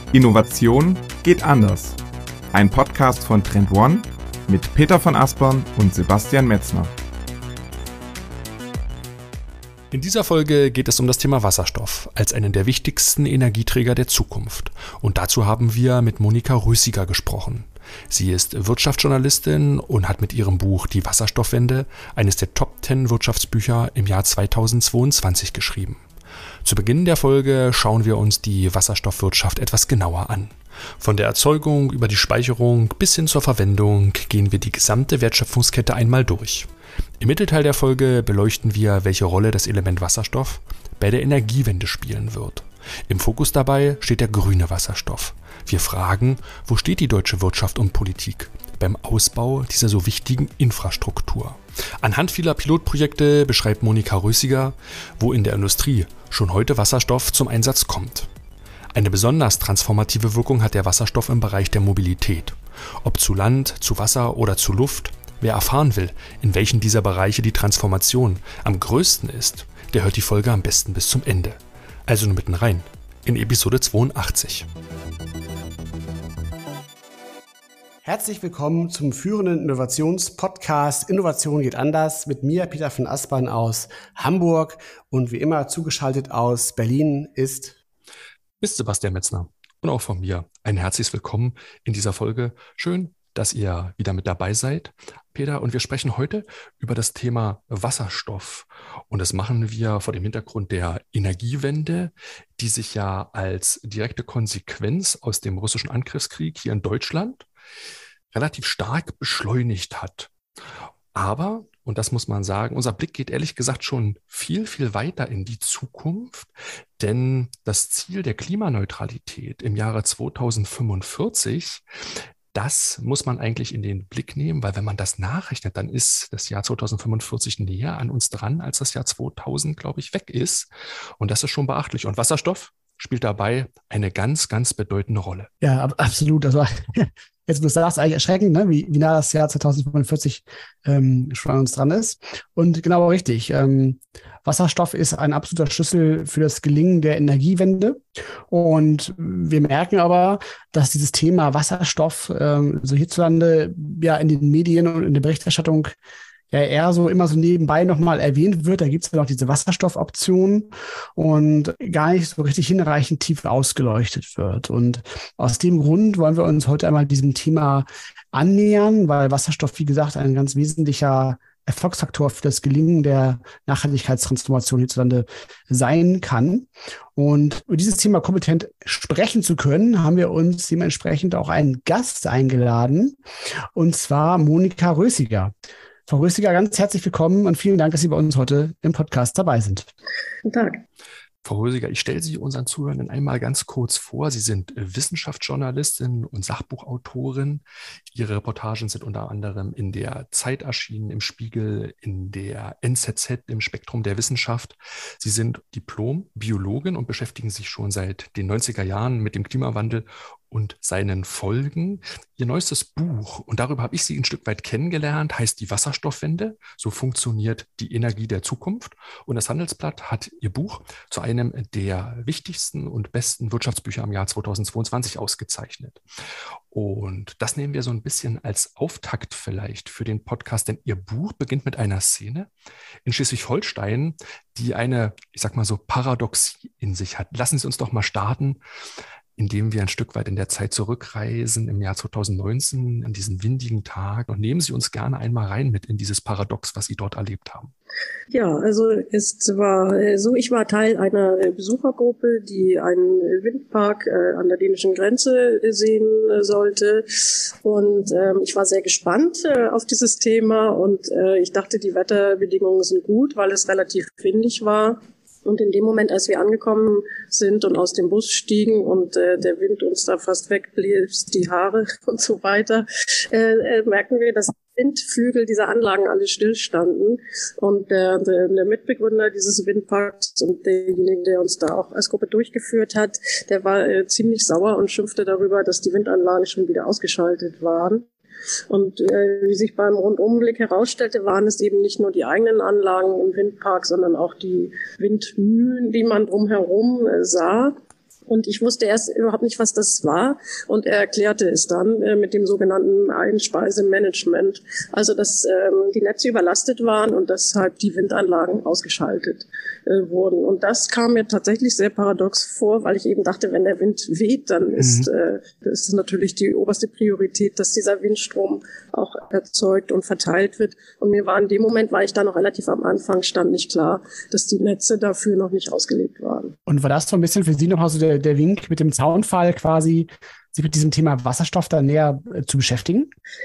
Innovation geht anders. Ein Podcast von Trend One mit Peter von Aspern und Sebastian Metzner. In dieser Folge geht es um das Thema Wasserstoff als einen der wichtigsten Energieträger der Zukunft. Und dazu haben wir mit Monika Rösiger gesprochen. Sie ist Wirtschaftsjournalistin und hat mit ihrem Buch Die Wasserstoffwende eines der Top 10 Wirtschaftsbücher im Jahr 2022 geschrieben. Zu Beginn der Folge schauen wir uns die Wasserstoffwirtschaft etwas genauer an. Von der Erzeugung über die Speicherung bis hin zur Verwendung gehen wir die gesamte Wertschöpfungskette einmal durch. Im Mittelteil der Folge beleuchten wir, welche Rolle das Element Wasserstoff bei der Energiewende spielen wird. Im Fokus dabei steht der grüne Wasserstoff. Wir fragen, wo steht die deutsche Wirtschaft und Politik beim Ausbau dieser so wichtigen Infrastruktur? Anhand vieler Pilotprojekte beschreibt Monika Rösiger, wo in der Industrie schon heute Wasserstoff zum Einsatz kommt. Eine besonders transformative Wirkung hat der Wasserstoff im Bereich der Mobilität. Ob zu Land, zu Wasser oder zu Luft, wer erfahren will, in welchen dieser Bereiche die Transformation am größten ist, der hört die Folge am besten bis zum Ende. Also nur mitten rein, in Episode 82. Herzlich willkommen zum führenden Innovationspodcast Innovation geht anders mit mir, Peter von Aspern aus Hamburg, und wie immer zugeschaltet aus Berlin ist Sebastian Metzner. Und auch von mir ein herzliches Willkommen in dieser Folge. Schön, dass ihr wieder mit dabei seid, Peter. Und wir sprechen heute über das Thema Wasserstoff. Und das machen wir vor dem Hintergrund der Energiewende, die sich ja als direkte Konsequenz aus dem russischen Angriffskrieg hier in Deutschland relativ stark beschleunigt hat. Aber, und das muss man sagen, unser Blick geht ehrlich gesagt schon viel, viel weiter in die Zukunft, denn das Ziel der Klimaneutralität im Jahre 2045, das muss man eigentlich in den Blick nehmen, weil wenn man das nachrechnet, dann ist das Jahr 2045 näher an uns dran, als das Jahr 2000, glaube ich, weg ist. Und das ist schon beachtlich. Und Wasserstoff spielt dabei eine ganz, ganz bedeutende Rolle. Ja, absolut. Also jetzt, wo du sagst, eigentlich erschreckend, ne? Wie nah das Jahr 2045 schon an uns dran ist. Und genau richtig. Wasserstoff ist ein absoluter Schlüssel für das Gelingen der Energiewende. Und wir merken aber, dass dieses Thema Wasserstoff so hierzulande ja in den Medien und in der Berichterstattung ja eher so immer so nebenbei nochmal erwähnt wird. Da gibt es ja noch diese Wasserstoffoption und gar nicht so richtig hinreichend tief ausgeleuchtet wird. Und aus dem Grund wollen wir uns heute einmal diesem Thema annähern, weil Wasserstoff, wie gesagt, ein ganz wesentlicher Erfolgsfaktor für das Gelingen der Nachhaltigkeitstransformation hierzulande sein kann. Und über dieses Thema kompetent sprechen zu können, haben wir uns dementsprechend auch einen Gast eingeladen, und zwar Monika Rösiger. Frau Rösiger, ganz herzlich willkommen und vielen Dank, dass Sie bei uns heute im Podcast dabei sind. Guten Tag. Frau Rösiger, ich stelle Sie unseren Zuhörern einmal ganz kurz vor. Sie sind Wissenschaftsjournalistin und Sachbuchautorin. Ihre Reportagen sind unter anderem in der Zeit erschienen, im Spiegel, in der NZZ, im Spektrum der Wissenschaft. Sie sind Diplom-Biologin und beschäftigen sich schon seit den 90er Jahren mit dem Klimawandel und seinen Folgen. Ihr neuestes Buch, und darüber habe ich Sie ein Stück weit kennengelernt, heißt Die Wasserstoffwende. So funktioniert die Energie der Zukunft. Und das Handelsblatt hat Ihr Buch zu einem der wichtigsten und besten Wirtschaftsbücher im Jahr 2022 ausgezeichnet. Und das nehmen wir so ein bisschen als Auftakt vielleicht für den Podcast, denn Ihr Buch beginnt mit einer Szene in Schleswig-Holstein, die eine, ich sag mal so, Paradoxie in sich hat. Lassen Sie uns doch mal starten, indem wir ein Stück weit in der Zeit zurückreisen, im Jahr 2019, an diesen windigen Tag. Und nehmen Sie uns gerne einmal rein mit in dieses Paradox, was Sie dort erlebt haben. Ja, also es war so, ich war Teil einer Besuchergruppe, die einen Windpark an der dänischen Grenze sehen sollte. Und ich war sehr gespannt auf dieses Thema und ich dachte, die Wetterbedingungen sind gut, weil es relativ windig war. Und in dem Moment, als wir angekommen sind und aus dem Bus stiegen und der Wind uns da fast wegblies, die Haare und so weiter, merken wir, dass Windflügel dieser Anlagen alle stillstanden. Und der Mitbegründer dieses Windparks und derjenige, der uns da auch als Gruppe durchgeführt hat, der war ziemlich sauer und schimpfte darüber, dass die Windanlagen schon wieder ausgeschaltet waren. Und wie sich beim Rundumblick herausstellte, waren es eben nicht nur die eigenen Anlagen im Windpark, sondern auch die Windmühlen, die man drumherum sah. Und ich wusste erst überhaupt nicht, was das war. Und er erklärte es dann mit dem sogenannten Einspeisemanagement. Also, dass die Netze überlastet waren und deshalb die Windanlagen ausgeschaltet wurden. Und das kam mir tatsächlich sehr paradox vor, weil ich eben dachte, wenn der Wind weht, dann ist das natürlich die oberste Priorität, dass dieser Windstrom auch erzeugt und verteilt wird. Und mir war in dem Moment, weil ich da noch relativ am Anfang stand, nicht klar, dass die Netze dafür noch nicht ausgelegt waren. Und war das so ein bisschen für Sie noch also der Wink mit dem Zaunfall quasi, sich mit diesem Thema Wasserstoff da näher zu beschäftigen?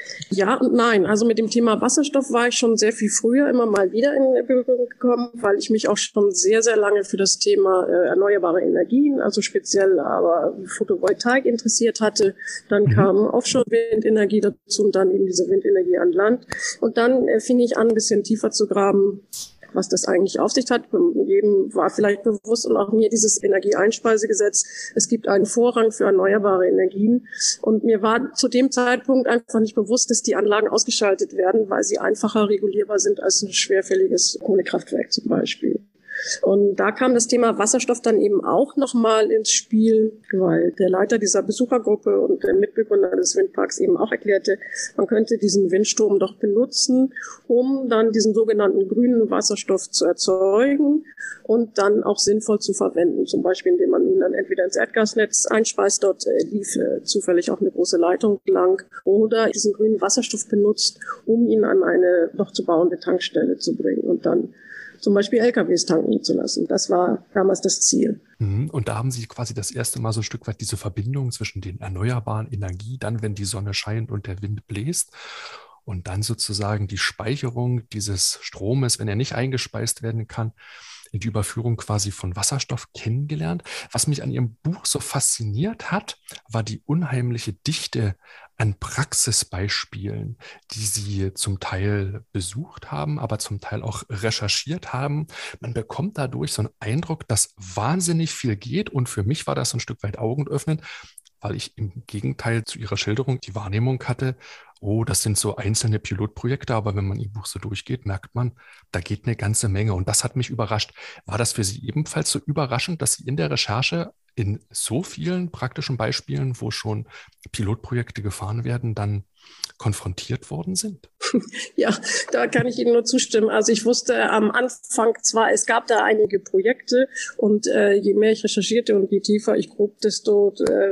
Ja und nein. Also mit dem Thema Wasserstoff war ich schon sehr viel früher immer mal wieder in Berührung gekommen, weil ich mich auch schon sehr, sehr lange für das Thema erneuerbare Energien, also speziell aber Photovoltaik interessiert hatte. Dann kam Offshore-Windenergie dazu und dann eben diese Windenergie an Land. Und dann fing ich an, ein bisschen tiefer zu graben, was das eigentlich auf sich hat. Jedem war vielleicht bewusst und auch mir dieses Energieeinspeisegesetz. Es gibt einen Vorrang für erneuerbare Energien. Und mir war zu dem Zeitpunkt einfach nicht bewusst, dass die Anlagen ausgeschaltet werden, weil sie einfacher regulierbar sind als ein schwerfälliges Kohlekraftwerk zum Beispiel. Und da kam das Thema Wasserstoff dann eben auch nochmal ins Spiel, weil der Leiter dieser Besuchergruppe und der Mitbegründer des Windparks eben auch erklärte, man könnte diesen Windstrom doch benutzen, um dann diesen sogenannten grünen Wasserstoff zu erzeugen und dann auch sinnvoll zu verwenden. Zum Beispiel, indem man ihn dann entweder ins Erdgasnetz einspeist, dort lief zufällig auch eine große Leitung lang, oder diesen grünen Wasserstoff benutzt, um ihn an eine noch zu bauende Tankstelle zu bringen und dann zum Beispiel LKWs tanken zu lassen. Das war damals das Ziel. Und da haben Sie quasi das erste Mal so ein Stück weit diese Verbindung zwischen den erneuerbaren Energien, dann wenn die Sonne scheint und der Wind bläst, und dann sozusagen die Speicherung dieses Stromes, wenn er nicht eingespeist werden kann, in die Überführung quasi von Wasserstoff kennengelernt. Was mich an Ihrem Buch so fasziniert hat, war die unheimliche Dichte an Praxisbeispielen, die Sie zum Teil besucht haben, aber zum Teil auch recherchiert haben. Man bekommt dadurch so einen Eindruck, dass wahnsinnig viel geht. Und für mich war das so ein Stück weit augenöffnend, weil ich im Gegenteil zu Ihrer Schilderung die Wahrnehmung hatte, oh, das sind so einzelne Pilotprojekte, aber wenn man Ihr Buch so durchgeht, merkt man, da geht eine ganze Menge. Und das hat mich überrascht. War das für Sie ebenfalls so überraschend, dass Sie in der Recherche in so vielen praktischen Beispielen, wo schon Pilotprojekte gefahren werden, dann konfrontiert worden sind? Ja, da kann ich Ihnen nur zustimmen. Also ich wusste am Anfang zwar, es gab da einige Projekte und je mehr ich recherchierte und je tiefer ich grub, desto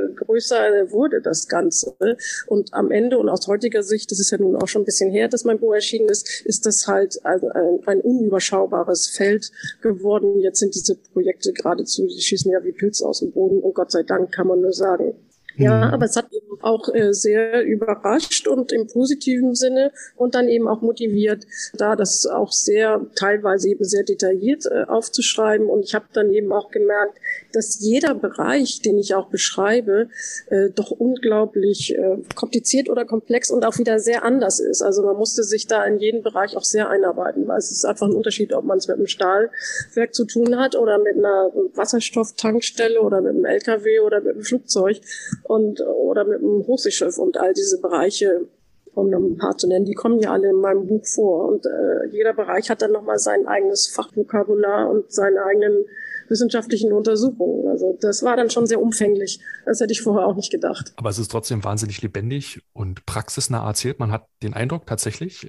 größer wurde das Ganze. Und am Ende und aus heutiger Sicht, das ist ja nun auch schon ein bisschen her, dass mein Buch erschienen ist das halt ein unüberschaubares Feld geworden. Jetzt sind diese Projekte geradezu, die schießen ja wie Pilze aus dem Boden und Gott sei Dank kann man nur sagen. Ja, aber es hat eben auch sehr überrascht und im positiven Sinne und dann eben auch motiviert, da das auch sehr teilweise eben sehr detailliert aufzuschreiben. Und ich habe dann eben auch gemerkt, dass jeder Bereich, den ich auch beschreibe, doch unglaublich kompliziert oder komplex und auch wieder sehr anders ist. Also man musste sich da in jeden Bereich auch sehr einarbeiten, weil es ist einfach ein Unterschied, ob man es mit einem Stahlwerk zu tun hat oder mit einer Wasserstofftankstelle oder mit einem LKW oder mit einem Flugzeug. Oder mit einem Hochseeschiff und all diese Bereiche, um noch ein paar zu nennen, die kommen ja alle in meinem Buch vor. Und jeder Bereich hat dann nochmal sein eigenes Fachvokabular und seine eigenen wissenschaftlichen Untersuchungen. Also das war dann schon sehr umfänglich. Das hätte ich vorher auch nicht gedacht. Aber es ist trotzdem wahnsinnig lebendig und praxisnah erzählt. Man hat den Eindruck tatsächlich,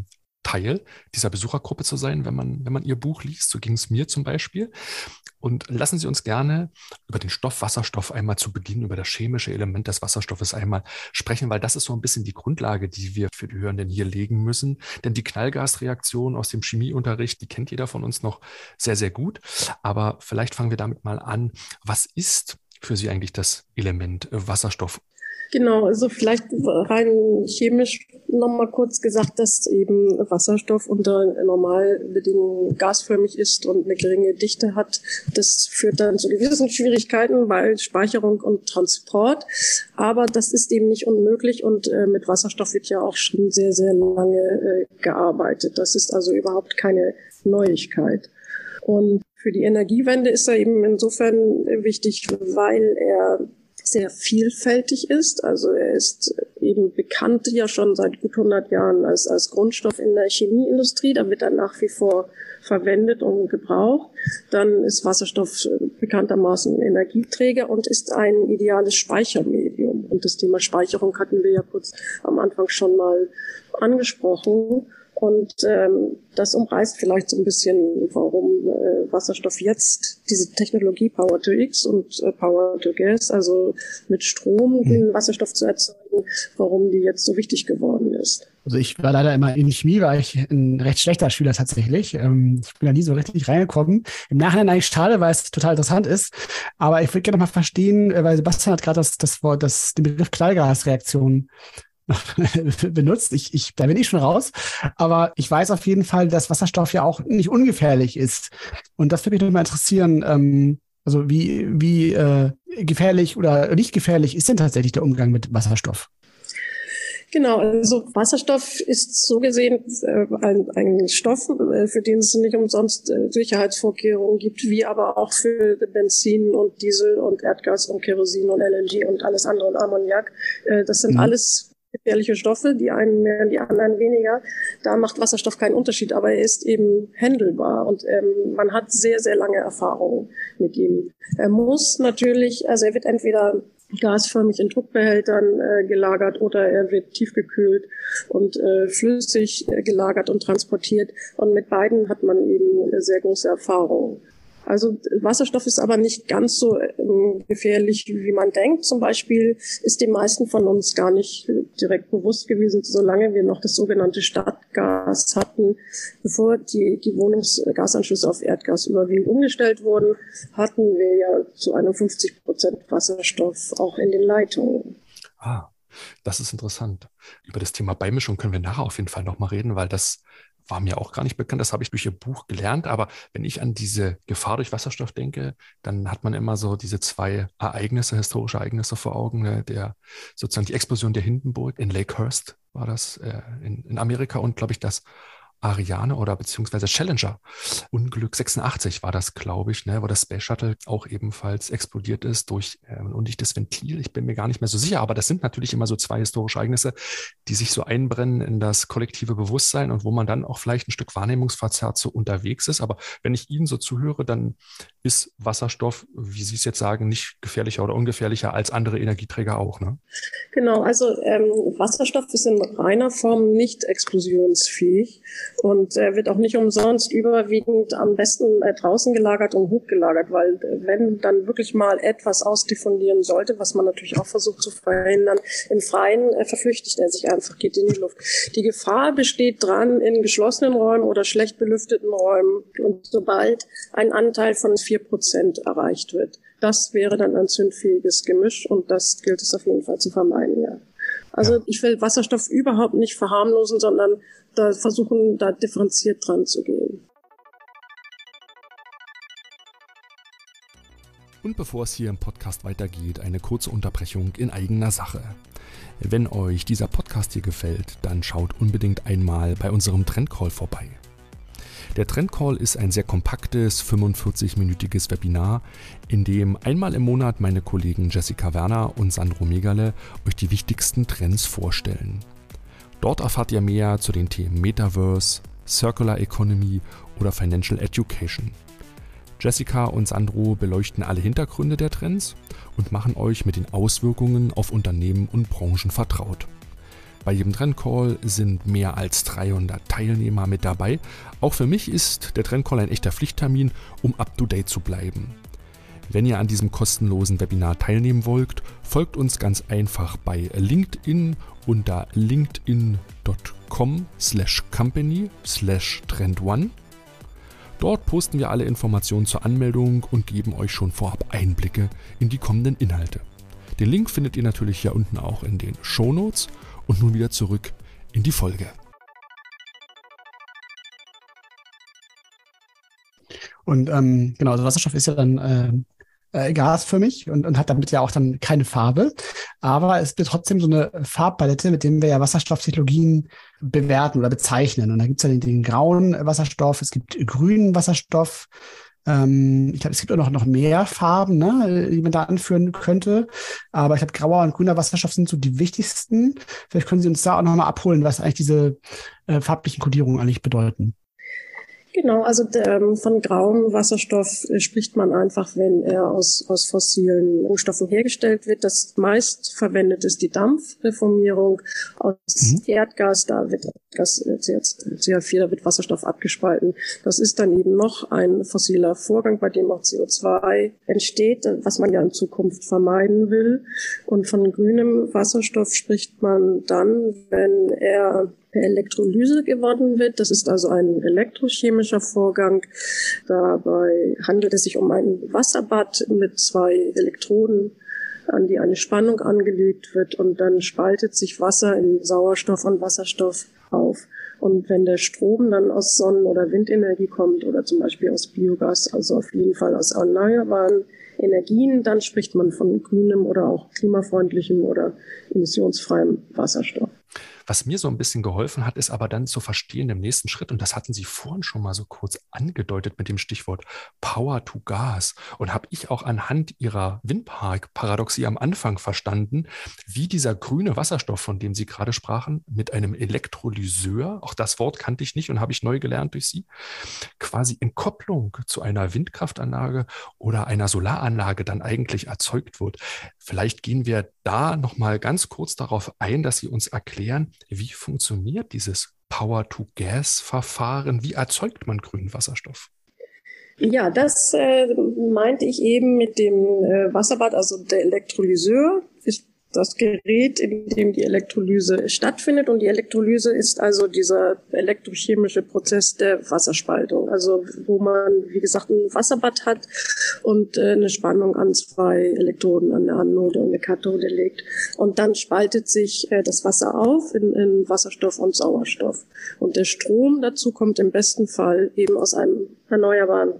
Teil dieser Besuchergruppe zu sein, wenn man Ihr Buch liest. So ging es mir zum Beispiel. Und lassen Sie uns gerne über den Stoff Wasserstoff einmal zu Beginn, über das chemische Element des Wasserstoffes einmal sprechen, weil das ist so ein bisschen die Grundlage, die wir für die Hörenden hier legen müssen. Denn die Knallgasreaktion aus dem Chemieunterricht, die kennt jeder von uns noch sehr, sehr gut. Aber vielleicht fangen wir damit mal an. Was ist für Sie eigentlich das Element Wasserstoff? Genau, also vielleicht rein chemisch nochmal kurz gesagt, dass eben Wasserstoff unter Normalbedingungen gasförmig ist und eine geringe Dichte hat. Das führt dann zu gewissen Schwierigkeiten bei Speicherung und Transport. Aber das ist eben nicht unmöglich und mit Wasserstoff wird ja auch schon sehr, sehr lange gearbeitet. Das ist also überhaupt keine Neuigkeit. Und für die Energiewende ist er eben insofern wichtig, weil er sehr vielfältig ist. Also er ist eben bekannt ja schon seit gut 100 Jahren als Grundstoff in der Chemieindustrie. Da wird er nach wie vor verwendet und gebraucht. Dann ist Wasserstoff bekanntermaßen Energieträger und ist ein ideales Speichermedium. Und das Thema Speicherung hatten wir ja kurz am Anfang schon mal angesprochen. Und das umreißt vielleicht so ein bisschen, warum Wasserstoff jetzt diese Technologie Power to X und Power to Gas, also mit Strom den Wasserstoff zu erzeugen, warum die jetzt so wichtig geworden ist. Also ich war leider immer in Chemie, war ich ein recht schlechter Schüler tatsächlich. Ich bin da nie so richtig reingekommen. Im Nachhinein eigentlich schade, weil es total interessant ist. Aber ich würde gerne mal verstehen, weil Sebastian hat gerade den Begriff Knallgasreaktion benutzt. Da bin ich schon raus. Aber ich weiß auf jeden Fall, dass Wasserstoff ja auch nicht ungefährlich ist. Und das würde mich nochmal interessieren. Also wie gefährlich oder nicht gefährlich ist denn tatsächlich der Umgang mit Wasserstoff? Genau, also Wasserstoff ist so gesehen ein Stoff, für den es nicht umsonst Sicherheitsvorkehrungen gibt, wie aber auch für Benzin und Diesel und Erdgas und Kerosin und LNG und alles andere und Ammoniak. Das sind alles gefährliche Stoffe, die einen mehr, die anderen weniger. Da macht Wasserstoff keinen Unterschied, aber er ist eben handelbar und man hat sehr, sehr lange Erfahrung mit ihm. Er muss natürlich, also er wird entweder gasförmig in Druckbehältern gelagert oder er wird tiefgekühlt und flüssig gelagert und transportiert. Und mit beiden hat man eben sehr große Erfahrung. Also Wasserstoff ist aber nicht ganz so gefährlich, wie man denkt. Zum Beispiel ist den meisten von uns gar nicht direkt bewusst gewesen, solange wir noch das sogenannte Stadtgas hatten. Bevor die Wohnungsgasanschlüsse auf Erdgas überwiegend umgestellt wurden, hatten wir ja zu 51% Wasserstoff auch in den Leitungen. Das ist interessant. Über das Thema Beimischung können wir nachher auf jeden Fall nochmal reden, weil das war mir auch gar nicht bekannt, das habe ich durch Ihr Buch gelernt, aber wenn ich an diese Gefahr durch Wasserstoff denke, dann hat man immer so diese zwei historische Ereignisse vor Augen, sozusagen die Explosion der Hindenburg in Lakehurst war das in Amerika und glaube ich das Ariane oder beziehungsweise Challenger. Unglück 86 war das, glaube ich, wo das Space Shuttle auch ebenfalls explodiert ist durch ein undichtes Ventil. Ich bin mir gar nicht mehr so sicher, aber das sind natürlich immer so zwei historische Ereignisse, die sich so einbrennen in das kollektive Bewusstsein und wo man dann auch vielleicht ein Stück Wahrnehmungsverzerrt so unterwegs ist. Aber wenn ich Ihnen so zuhöre, dann ist Wasserstoff, wie Sie es jetzt sagen, nicht gefährlicher oder ungefährlicher als andere Energieträger auch, ne? Genau, also Wasserstoff ist in reiner Form nicht explosionsfähig. Und wird auch nicht umsonst überwiegend am besten draußen gelagert und hochgelagert, weil wenn dann wirklich mal etwas ausdiffundieren sollte, was man natürlich auch versucht zu verhindern, im Freien verflüchtigt er sich einfach, geht in die Luft. Die Gefahr besteht dran in geschlossenen Räumen oder schlecht belüfteten Räumen. Und sobald ein Anteil von 4% erreicht wird, das wäre dann ein zündfähiges Gemisch und das gilt es auf jeden Fall zu vermeiden, ja. Also ich will Wasserstoff überhaupt nicht verharmlosen, sondern da versuchen, da differenziert dran zu gehen. Und bevor es hier im Podcast weitergeht, eine kurze Unterbrechung in eigener Sache. Wenn euch dieser Podcast hier gefällt, dann schaut unbedingt einmal bei unserem Trendcall vorbei. Der Trendcall ist ein sehr kompaktes, 45-minütiges Webinar, in dem einmal im Monat meine Kollegen Jessica Werner und Sandro Megale euch die wichtigsten Trends vorstellen. Dort erfahrt ihr mehr zu den Themen Metaverse, Circular Economy oder Financial Education. Jessica und Sandro beleuchten alle Hintergründe der Trends und machen euch mit den Auswirkungen auf Unternehmen und Branchen vertraut. Bei jedem Trendcall sind mehr als 300 Teilnehmer mit dabei. Auch für mich ist der Trendcall ein echter Pflichttermin, um up-to-date zu bleiben. Wenn ihr an diesem kostenlosen Webinar teilnehmen wollt, folgt uns ganz einfach bei LinkedIn unter linkedin.com/company/trendone. Dort posten wir alle Informationen zur Anmeldung und geben euch schon vorab Einblicke in die kommenden Inhalte. Den Link findet ihr natürlich hier unten auch in den Shownotes. Und nun wieder zurück in die Folge. Und genau, also Wasserstoff ist ja dann gasförmig und hat damit ja auch dann keine Farbe. Aber es wird trotzdem so eine Farbpalette, mit dem wir ja Wasserstofftechnologien bewerten oder bezeichnen. Und da gibt es ja den grauen Wasserstoff, es gibt grünen Wasserstoff. Ich glaube, es gibt auch noch mehr Farben, ne, die man da anführen könnte. Aber ich glaube, grauer und grüner Wasserstoff sind so die wichtigsten. Vielleicht können Sie uns da auch nochmal abholen, was eigentlich diese farblichen Kodierungen eigentlich bedeuten. Genau, also von grauem Wasserstoff spricht man einfach, wenn er aus fossilen Rohstoffen hergestellt wird. Das meist verwendet ist die Dampfreformierung aus Erdgas. Da wird Gas CH4, da wird Wasserstoff abgespalten. Das ist dann eben noch ein fossiler Vorgang, bei dem auch CO2 entsteht, was man ja in Zukunft vermeiden will. Und von grünem Wasserstoff spricht man dann, wenn er per Elektrolyse gewonnen wird. Das ist also ein elektrochemischer Vorgang. Dabei handelt es sich um ein Wasserbad mit 2 Elektroden, an die eine Spannung angelegt wird, und dann spaltet sich Wasser in Sauerstoff und Wasserstoff auf. Und wenn der Strom dann aus Sonnen- oder Windenergie kommt oder zum Beispiel aus Biogas, also auf jeden Fall aus erneuerbaren Energien, dann spricht man von grünem oder auch klimafreundlichem oder emissionsfreiem Wasserstoff. Was mir so ein bisschen geholfen hat, ist aber dann zu verstehen im nächsten Schritt, und das hatten Sie vorhin schon mal so kurz angedeutet mit dem Stichwort Power to Gas, und habe ich auch anhand Ihrer Windpark-Paradoxie am Anfang verstanden, wie dieser grüne Wasserstoff, von dem Sie gerade sprachen, mit einem Elektrolyseur, auch das Wort kannte ich nicht und habe ich neu gelernt durch Sie, quasi in Kopplung zu einer Windkraftanlage oder einer Solaranlage dann eigentlich erzeugt wird. Vielleicht gehen wir da nochmal ganz kurz darauf ein, dass Sie uns erklären, wie funktioniert dieses Power-to-Gas-Verfahren? Wie erzeugt man grünen Wasserstoff? Ja, das meinte ich eben mit dem Wasserbad, also der Elektrolyseur ist das Gerät, in dem die Elektrolyse stattfindet. Und die Elektrolyse ist also dieser elektrochemische Prozess der Wasserspaltung. Also wo man, wie gesagt, ein Wasserbad hat und eine Spannung an 2 Elektroden, an der Anode und der Kathode legt. Und dann spaltet sich das Wasser auf in Wasserstoff und Sauerstoff. Und der Strom dazu kommt im besten Fall eben aus einer erneuerbaren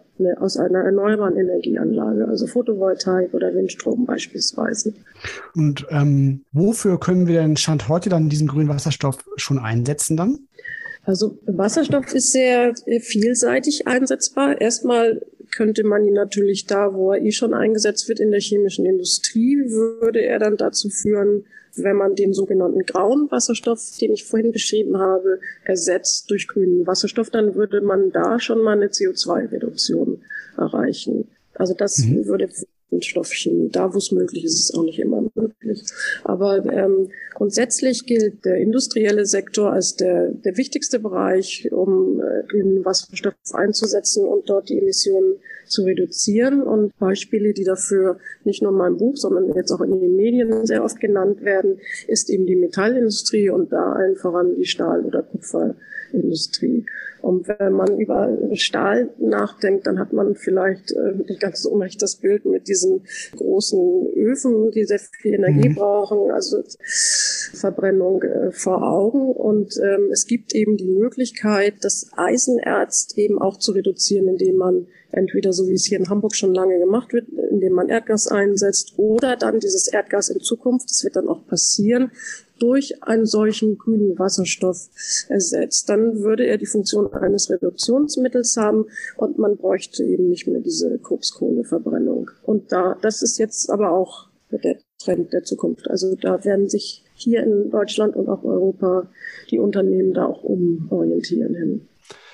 Energieanlage, also Photovoltaik oder Windstrom beispielsweise. Und wofür können wir denn Stand heute dann diesen grünen Wasserstoff schon einsetzen dann? Also Wasserstoff ist sehr vielseitig einsetzbar. Erstmal könnte man ihn natürlich da, wo er schon eingesetzt wird, in der chemischen Industrie, würde er dann dazu führen, wenn man den sogenannten grauen Wasserstoff, den ich vorhin beschrieben habe, ersetzt durch grünen Wasserstoff, dann würde man da schon mal eine CO2-Reduktion erreichen. Also das würde Stoffchemie. Da, wo es möglich ist, ist es auch nicht immer möglich. Aber grundsätzlich gilt der industrielle Sektor als der wichtigste Bereich, um grünen Wasserstoff einzusetzen und dort die Emissionen zu reduzieren. Und Beispiele, die dafür nicht nur in meinem Buch, sondern jetzt auch in den Medien sehr oft genannt werden, ist eben die Metallindustrie und da allen voran die Stahl- oder Kupferindustrie. Und wenn man über Stahl nachdenkt, dann hat man vielleicht nicht ganz so unrecht das Bild mit diesen großen Öfen, die sehr viel Energie brauchen, also Verbrennung vor Augen. Und es gibt eben die Möglichkeit, das Eisenerz eben auch zu reduzieren, indem man entweder, so wie es hier in Hamburg schon lange gemacht wird, indem man Erdgas einsetzt, oder dann dieses Erdgas in Zukunft, das wird dann auch passieren, durch einen solchen grünen Wasserstoff ersetzt. Dann würde er die Funktion eines Reduktionsmittels haben und man bräuchte eben nicht mehr diese Kokskohleverbrennung. Und das ist jetzt aber auch der Trend der Zukunft. Also da werden sich hier in Deutschland und auch Europa die Unternehmen da auch umorientieren hin.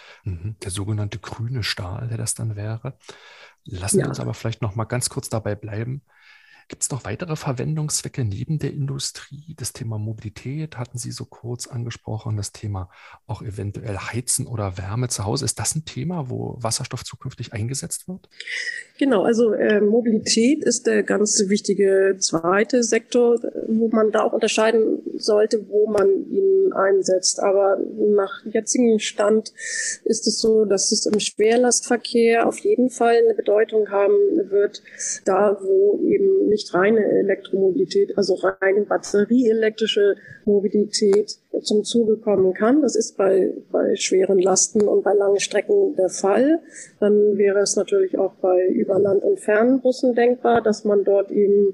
Der sogenannte grüne Stahl, der das dann wäre. Lassen wir uns aber vielleicht noch mal ganz kurz dabei bleiben. Gibt es noch weitere Verwendungszwecke neben der Industrie? Das Thema Mobilität hatten Sie so kurz angesprochen, das Thema auch eventuell Heizen oder Wärme zu Hause. Ist das ein Thema, wo Wasserstoff zukünftig eingesetzt wird? Genau, also Mobilität ist der ganz wichtige zweite Sektor, wo man da auch unterscheiden sollte, wo man ihn einsetzt. Aber nach jetzigem Stand ist es so, dass es im Schwerlastverkehr auf jeden Fall eine Bedeutung haben wird, da wo eben nicht reine Elektromobilität, also rein batterieelektrische Mobilität zum Zuge kommen kann. Das ist bei schweren Lasten und bei langen Strecken der Fall. Dann wäre es natürlich auch bei Überland- und Fernbussen denkbar, dass man dort eben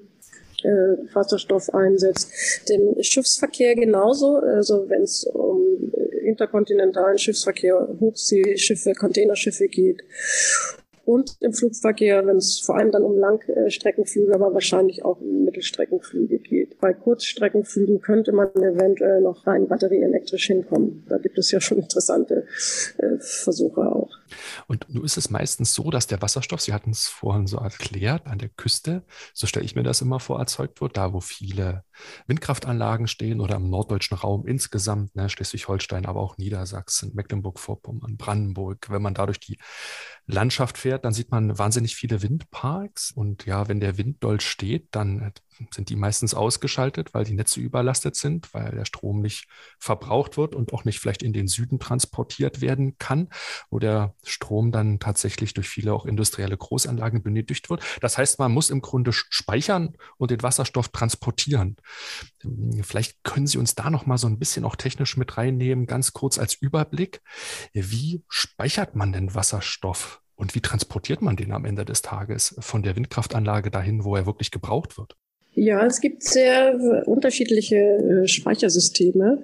Wasserstoff einsetzt. Den Schiffsverkehr genauso, also wenn es um interkontinentalen Schiffsverkehr, Hochseeschiffe, Containerschiffe geht. und im Flugverkehr, wenn es vor allem dann um Langstreckenflüge, aber wahrscheinlich auch um Mittelstreckenflüge geht. Bei Kurzstreckenflügen könnte man eventuell noch rein batterieelektrisch hinkommen. Da gibt es ja schon interessante Versuche auch. Und nun ist es meistens so, dass der Wasserstoff, Sie hatten es vorhin so erklärt, an der Küste, so stelle ich mir das immer vor, erzeugt wird, da wo viele Windkraftanlagen stehen oder im norddeutschen Raum insgesamt, ne, Schleswig-Holstein, aber auch Niedersachsen, Mecklenburg-Vorpommern, Brandenburg. Wenn man da durch die Landschaft fährt, dann sieht man wahnsinnig viele Windparks. Und ja, wenn der Wind doll steht, dann sind die meistens ausgeschaltet, weil die Netze überlastet sind, weil der Strom nicht verbraucht wird und auch nicht vielleicht in den Süden transportiert werden kann, wo der Strom dann tatsächlich durch viele auch industrielle Großanlagen benötigt wird. Das heißt, man muss im Grunde speichern und den Wasserstoff transportieren. Vielleicht können Sie uns da noch mal so ein bisschen auch technisch mit reinnehmen, ganz kurz als Überblick. Wie speichert man denn Wasserstoff und wie transportiert man den am Ende des Tages von der Windkraftanlage dahin, wo er wirklich gebraucht wird? Ja, es gibt sehr unterschiedliche Speichersysteme.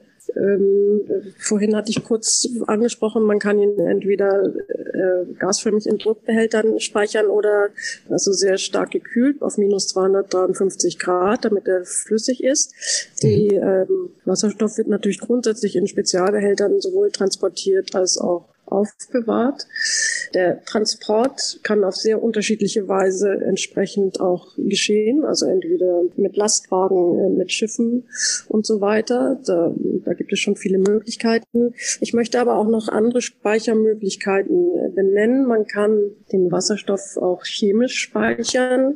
Vorhin hatte ich kurz angesprochen, man kann ihn entweder gasförmig in Druckbehältern speichern oder also sehr stark gekühlt auf minus 253 Grad, damit er flüssig ist. Der Wasserstoff wird natürlich grundsätzlich in Spezialbehältern sowohl transportiert als auch aufbewahrt. Der Transport kann auf sehr unterschiedliche Weise entsprechend auch geschehen, also entweder mit Lastwagen, mit Schiffen und so weiter. Da gibt es schon viele Möglichkeiten. Ich möchte aber auch noch andere Speichermöglichkeiten benennen. Man kann den Wasserstoff auch chemisch speichern.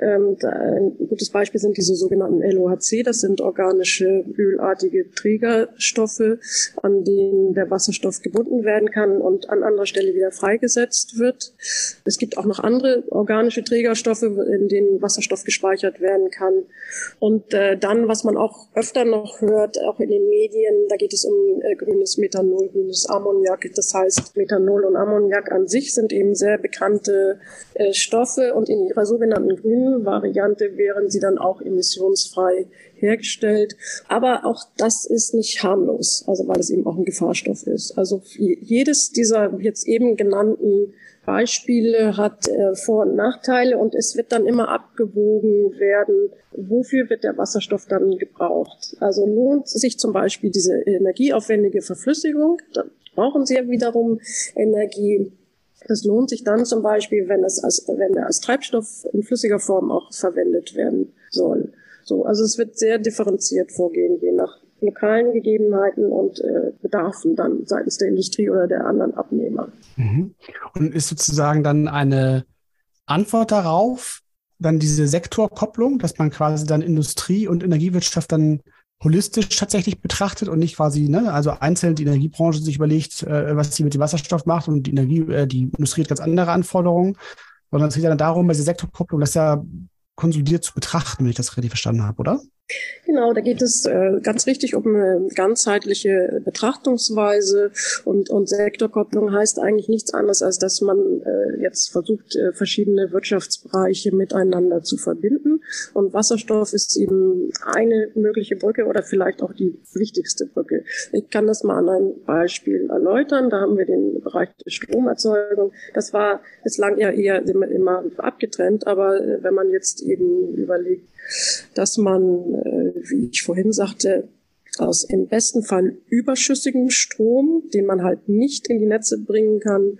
Ein gutes Beispiel sind diese sogenannten LOHC. Das sind organische ölartige Trägerstoffe, an denen der Wasserstoff gebunden werden kann und an anderer Stelle wieder freigesetzt wird. Es gibt auch noch andere organische Trägerstoffe, in denen Wasserstoff gespeichert werden kann. Und dann, was man auch öfter noch hört, auch in den Medien, da geht es um grünes Methanol, grünes Ammoniak. Das heißt, Methanol und Ammoniak an sich sind eben sehr bekannte Stoffe und in ihrer sogenannten grünen Variante wären sie dann auch emissionsfrei hergestellt. Aber auch das ist nicht harmlos, also weil es eben auch ein Gefahrstoff ist. Also jedes dieser jetzt eben genannten Beispiele hat Vor- und Nachteile und es wird dann immer abgewogen werden, wofür wird der Wasserstoff dann gebraucht. Also lohnt sich zum Beispiel diese energieaufwendige Verflüssigung, da brauchen Sie ja wiederum Energie. Das lohnt sich dann zum Beispiel, wenn er als Treibstoff in flüssiger Form auch verwendet werden soll. So, also es wird sehr differenziert vorgehen, je nach lokalen Gegebenheiten und Bedarfen dann seitens der Industrie oder der anderen Abnehmer. Mhm. Und ist sozusagen dann eine Antwort darauf, dann diese Sektorkopplung, dass man quasi dann Industrie und Energiewirtschaft dann holistisch tatsächlich betrachtet und nicht quasi, also einzeln die Energiebranche sich überlegt, was sie mit dem Wasserstoff macht und die Industrie hat ganz andere Anforderungen, sondern es geht ja dann darum, diese Sektorkopplung, das ja konsolidiert zu betrachten, wenn ich das richtig verstanden habe, oder? Genau, da geht es ganz richtig um eine ganzheitliche Betrachtungsweise und Sektorkopplung heißt eigentlich nichts anderes, als dass man jetzt versucht, verschiedene Wirtschaftsbereiche miteinander zu verbinden und Wasserstoff ist eben eine mögliche Brücke oder vielleicht auch die wichtigste Brücke. Ich kann das mal an einem Beispiel erläutern. Da haben wir den Bereich der Stromerzeugung. Das war bislang ja eher immer abgetrennt, aber wenn man jetzt eben überlegt, dass man, wie ich vorhin sagte, aus im besten Fall überschüssigem Strom, den man halt nicht in die Netze bringen kann,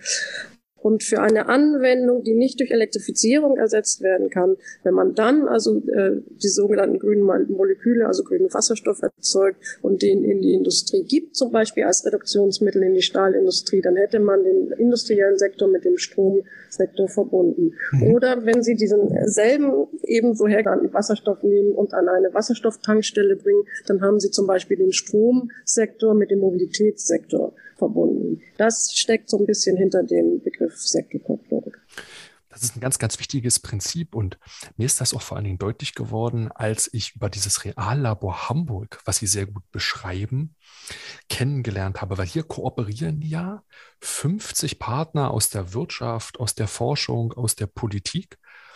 und für eine Anwendung, die nicht durch Elektrifizierung ersetzt werden kann, wenn man dann also die sogenannten grünen Moleküle, also grünen Wasserstoff erzeugt und den in die Industrie gibt, zum Beispiel als Reduktionsmittel in die Stahlindustrie, dann hätte man den industriellen Sektor mit dem Stromsektor verbunden. Oder wenn Sie diesen selben ebenso hergestellten Wasserstoff nehmen und an eine Wasserstofftankstelle bringen, dann haben Sie zum Beispiel den Stromsektor mit dem Mobilitätssektor verbunden. Das steckt so ein bisschen hinter dem Begriff Sektorkopplung. Das ist ein ganz, ganz wichtiges Prinzip und mir ist das auch vor allen Dingen deutlich geworden, als ich über dieses Reallabor Hamburg, was Sie sehr gut beschreiben, kennengelernt habe, weil hier kooperieren ja 50 Partner aus der Wirtschaft, aus der Forschung, aus der Politik.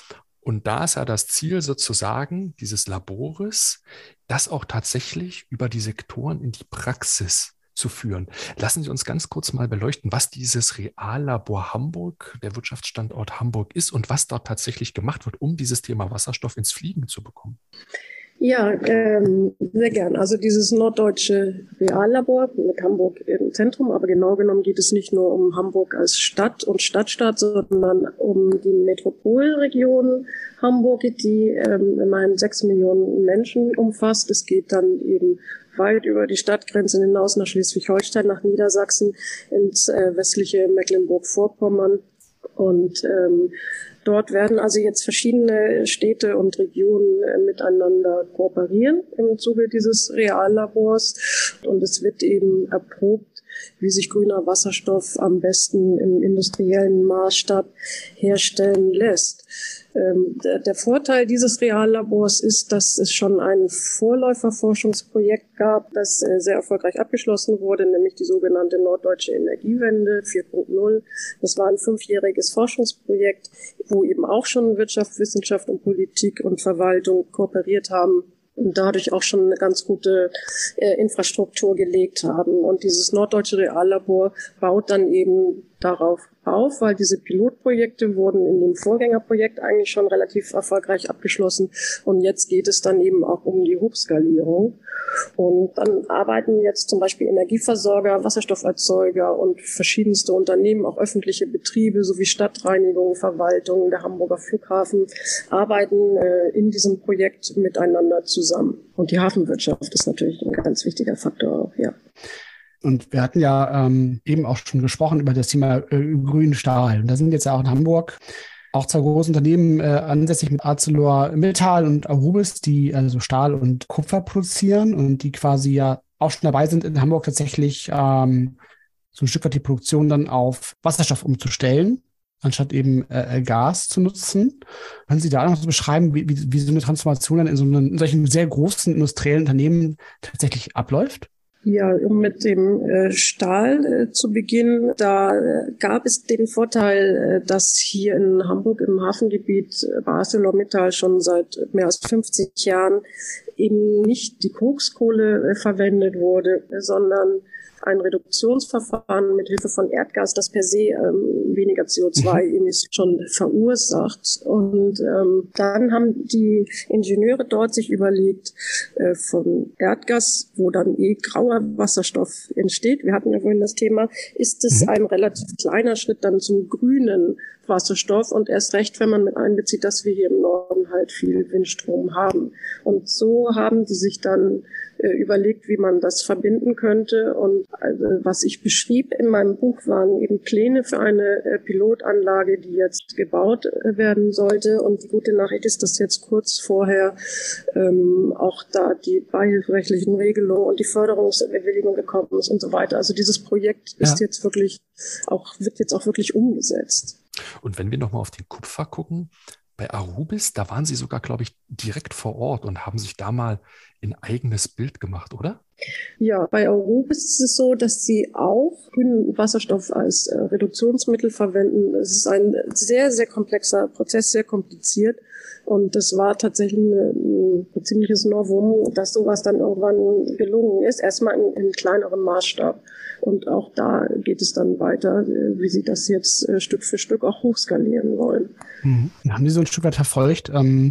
Und da ist ja das Ziel sozusagen dieses Labores, das auch tatsächlich über die Sektoren in die Praxis zu führen. Lassen Sie uns ganz kurz mal beleuchten, was dieses Reallabor Hamburg, der Wirtschaftsstandort Hamburg ist und was dort tatsächlich gemacht wird, um dieses Thema Wasserstoff ins Fliegen zu bekommen. Ja, sehr gern. Also dieses norddeutsche Reallabor mit Hamburg im Zentrum, aber genau genommen geht es nicht nur um Hamburg als Stadt und Stadtstaat, sondern um die Metropolregion Hamburg, die immerhin 6 Millionen Menschen umfasst. Es geht dann eben weit über die Stadtgrenzen hinaus nach Schleswig-Holstein, nach Niedersachsen, ins westliche Mecklenburg-Vorpommern und dort werden also jetzt verschiedene Städte und Regionen miteinander kooperieren im Zuge dieses Reallabors. Und es wird eben erprobt, wie sich grüner Wasserstoff am besten im industriellen Maßstab herstellen lässt. Der Vorteil dieses Reallabors ist, dass es schon ein Vorläuferforschungsprojekt gab, das sehr erfolgreich abgeschlossen wurde, nämlich die sogenannte Norddeutsche Energiewende 4.0. Das war ein 5-jähriges Forschungsprojekt, wo eben auch schon Wirtschaft, Wissenschaft und Politik und Verwaltung kooperiert haben und dadurch auch schon eine ganz gute Infrastruktur gelegt haben. Und dieses Norddeutsche Reallabor baut dann eben darauf auf, weil diese Pilotprojekte wurden in dem Vorgängerprojekt eigentlich schon relativ erfolgreich abgeschlossen. Und jetzt geht es dann eben auch um die Hochskalierung. Und dann arbeiten jetzt zum Beispiel Energieversorger, Wasserstofferzeuger und verschiedenste Unternehmen, auch öffentliche Betriebe sowie Stadtreinigung, Verwaltung, der Hamburger Flughafen, arbeiten in diesem Projekt miteinander zusammen. Und die Hafenwirtschaft ist natürlich ein ganz wichtiger Faktor auch, ja. Und wir hatten ja eben auch schon gesprochen über das Thema grünen Stahl. Und da sind jetzt ja auch in Hamburg auch 2 große Unternehmen ansässig mit ArcelorMittal und Arubis, die also Stahl und Kupfer produzieren und die quasi ja auch schon dabei sind, in Hamburg tatsächlich so ein Stück weit die Produktion dann auf Wasserstoff umzustellen, anstatt eben Gas zu nutzen. Können Sie da noch so beschreiben, wie so eine Transformation dann in solchen sehr großen industriellen Unternehmen tatsächlich abläuft? Ja, um mit dem Stahl zu beginnen, da gab es den Vorteil, dass hier in Hamburg im Hafengebiet bei ArcelorMittal schon seit mehr als 50 Jahren eben nicht die Kokskohle verwendet wurde, sondern ein Reduktionsverfahren mit Hilfe von Erdgas, das per se weniger CO2-Emissionen verursacht. Und dann haben die Ingenieure dort sich überlegt, von Erdgas, wo dann grauer Wasserstoff entsteht, wir hatten ja vorhin das Thema, ist es ein relativ kleiner Schritt dann zum grünen Wasserstoff und erst recht, wenn man mit einbezieht, dass wir hier im Norden halt viel Windstrom haben. Und so haben die sich dann überlegt, wie man das verbinden könnte. Und was ich beschrieb in meinem Buch, waren eben Pläne für eine Pilotanlage, die jetzt gebaut werden sollte. Und die gute Nachricht ist, dass jetzt kurz vorher auch da die beihilferechtlichen Regelungen und die Förderungsbewilligung gekommen ist und so weiter. Also dieses Projekt ist jetzt wirklich wird jetzt auch wirklich umgesetzt. Und wenn wir nochmal auf den Kupfer gucken, bei Arubis, da waren Sie sogar, glaube ich, direkt vor Ort und haben sich da mal ein eigenes Bild gemacht, oder? Ja, bei Arubis ist es so, dass sie auch grünen Wasserstoff als Reduktionsmittel verwenden. Es ist ein sehr, sehr komplexer Prozess, sehr kompliziert. Und das war tatsächlich ein ziemliches Novum, dass sowas dann irgendwann gelungen ist. Erstmal in kleinerem Maßstab. Und auch da geht es dann weiter, wie sie das jetzt Stück für Stück auch hochskalieren wollen. Haben Sie so ein Stück weit verfolgt,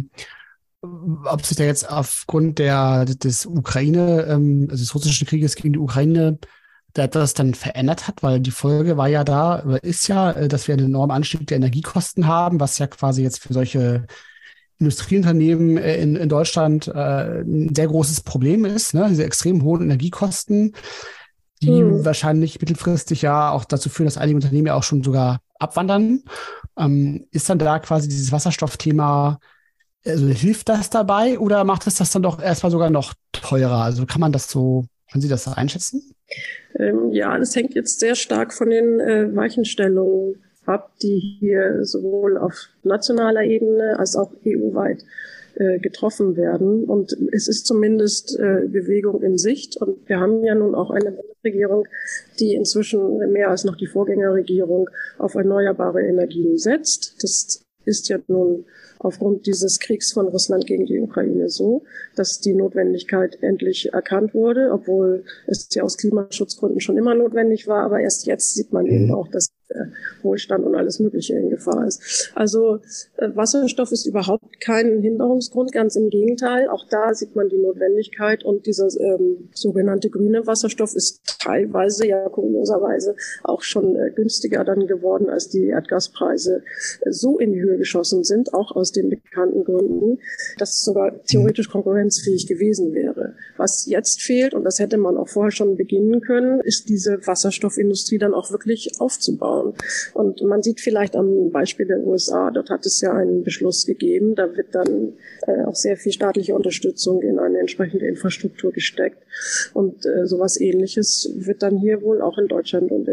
ob sich da jetzt aufgrund des Ukraine, also des russischen Krieges gegen die Ukraine, da etwas dann verändert hat? Weil die Folge war ja ist ja, dass wir einen enormen Anstieg der Energiekosten haben, was ja quasi jetzt für solche Industrieunternehmen in Deutschland ein sehr großes Problem ist, ne? Diese extrem hohen Energiekosten, die wahrscheinlich mittelfristig ja auch dazu führen, dass einige Unternehmen ja auch schon sogar abwandern. Ist dann da quasi dieses Wasserstoffthema, also hilft das dabei oder macht es das dann doch erstmal sogar noch teurer? Also können Sie das einschätzen? Ja, das hängt jetzt sehr stark von den Weichenstellungen ab, die hier sowohl auf nationaler Ebene als auch EU-weit getroffen werden. Und es ist zumindest Bewegung in Sicht. Und wir haben ja nun auch eine Bundesregierung, die inzwischen mehr als noch die Vorgängerregierung auf erneuerbare Energien setzt. Das ist ja nun aufgrund dieses Kriegs von Russland gegen die Ukraine so, dass die Notwendigkeit endlich erkannt wurde, obwohl es ja aus Klimaschutzgründen schon immer notwendig war. Aber erst jetzt sieht man eben auch, dass Wohlstand und alles Mögliche in Gefahr ist. Also Wasserstoff ist überhaupt kein Hinderungsgrund, ganz im Gegenteil. Auch da sieht man die Notwendigkeit und dieser sogenannte grüne Wasserstoff ist teilweise, ja kurioserweise, auch schon günstiger dann geworden, als die Erdgaspreise so in die Höhe geschossen sind, auch aus den bekannten Gründen, dass es sogar theoretisch konkurrenzfähig gewesen wäre. Was jetzt fehlt, und das hätte man auch vorher schon beginnen können, ist diese Wasserstoffindustrie dann auch wirklich aufzubauen. Und man sieht vielleicht am Beispiel der USA, dort hat es ja einen Beschluss gegeben, da wird dann auch sehr viel staatliche Unterstützung in eine entsprechende Infrastruktur gesteckt. Und sowas Ähnliches wird dann hier wohl auch in Deutschland und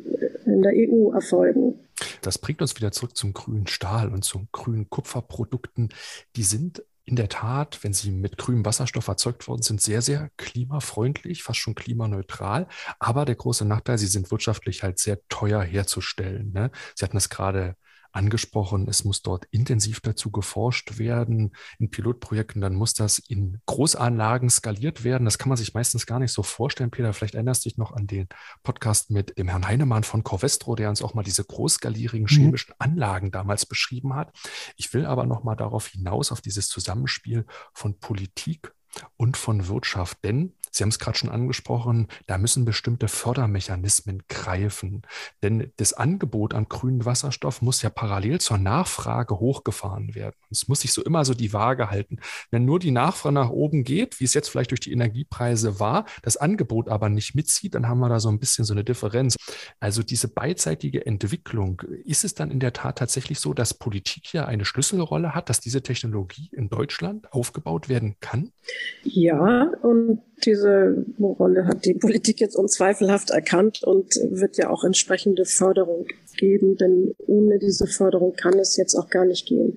in der EU erfolgen. Das bringt uns wieder zurück zum grünen Stahl und zu grünen Kupferprodukten. Die sind in der Tat, wenn sie mit grünem Wasserstoff erzeugt worden sind, sehr, sehr klimafreundlich, fast schon klimaneutral. Aber der große Nachteil, sie sind wirtschaftlich halt sehr teuer herzustellen, ne? Sie hatten es gerade angesprochen, es muss dort intensiv dazu geforscht werden. In Pilotprojekten, dann muss das in Großanlagen skaliert werden. Das kann man sich meistens gar nicht so vorstellen. Peter, vielleicht erinnerst du dich noch an den Podcast mit dem Herrn Heinemann von Covestro, der uns auch mal diese großskalierigen chemischen Anlagen damals beschrieben hat. Ich will aber noch mal darauf hinaus, auf dieses Zusammenspiel von Politik und von Wirtschaft, denn Sie haben es gerade schon angesprochen, da müssen bestimmte Fördermechanismen greifen, denn das Angebot an grünen Wasserstoff muss ja parallel zur Nachfrage hochgefahren werden. Es muss sich so immer so die Waage halten. Wenn nur die Nachfrage nach oben geht, wie es jetzt vielleicht durch die Energiepreise war, das Angebot aber nicht mitzieht, dann haben wir da so ein bisschen so eine Differenz. Also diese beidseitige Entwicklung, ist es dann in der Tat tatsächlich so, dass Politik hier eine Schlüsselrolle hat, dass diese Technologie in Deutschland aufgebaut werden kann? Ja, und diese Rolle hat die Politik jetzt unzweifelhaft erkannt und wird ja auch entsprechende Förderung geben, denn ohne diese Förderung kann es jetzt auch gar nicht gehen.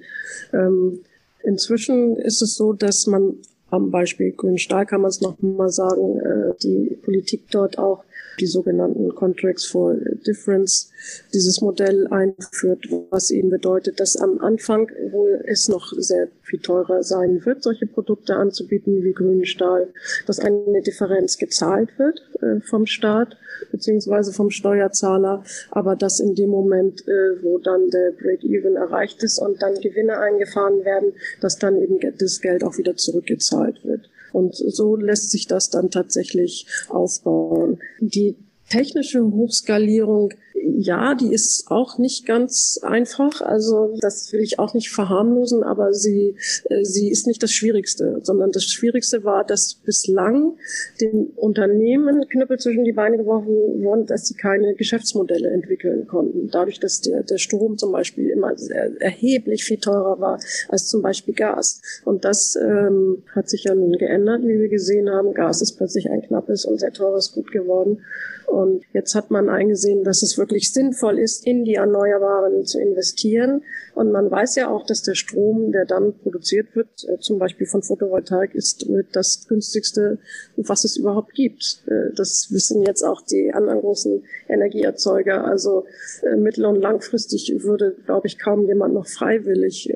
Inzwischen ist es so, dass man am Beispiel grünen Stahl kann man es noch mal sagen, die Politik dort auch die sogenannten Contracts for Difference, dieses Modell einführt, was eben bedeutet, dass am Anfang wohl es noch sehr viel teurer sein wird, solche Produkte anzubieten wie grünen Stahl, dass eine Differenz gezahlt wird vom Staat beziehungsweise vom Steuerzahler, aber dass in dem Moment, wo dann der Break-Even erreicht ist und dann Gewinne eingefahren werden, dass dann eben das Geld auch wieder zurückgezahlt wird. Und so lässt sich das dann tatsächlich aufbauen. Die technische Hochskalierung, ja, die ist auch nicht ganz einfach. Also das will ich auch nicht verharmlosen, aber sie ist nicht das Schwierigste, sondern das Schwierigste war, dass bislang den Unternehmen Knüppel zwischen die Beine geworfen wurden, dass sie keine Geschäftsmodelle entwickeln konnten. Dadurch, dass der Strom zum Beispiel immer erheblich viel teurer war als zum Beispiel Gas. Und das hat sich ja nun geändert, wie wir gesehen haben. Gas ist plötzlich ein knappes und sehr teures Gut geworden. Und jetzt hat man eingesehen, dass es wirklich sinnvoll ist, in die Erneuerbaren zu investieren. Und man weiß ja auch, dass der Strom, der dann produziert wird, zum Beispiel von Photovoltaik, ist mit das günstigste, was es überhaupt gibt. Das wissen jetzt auch die anderen großen Energieerzeuger. Also mittel- und langfristig würde, glaube ich, kaum jemand noch freiwillig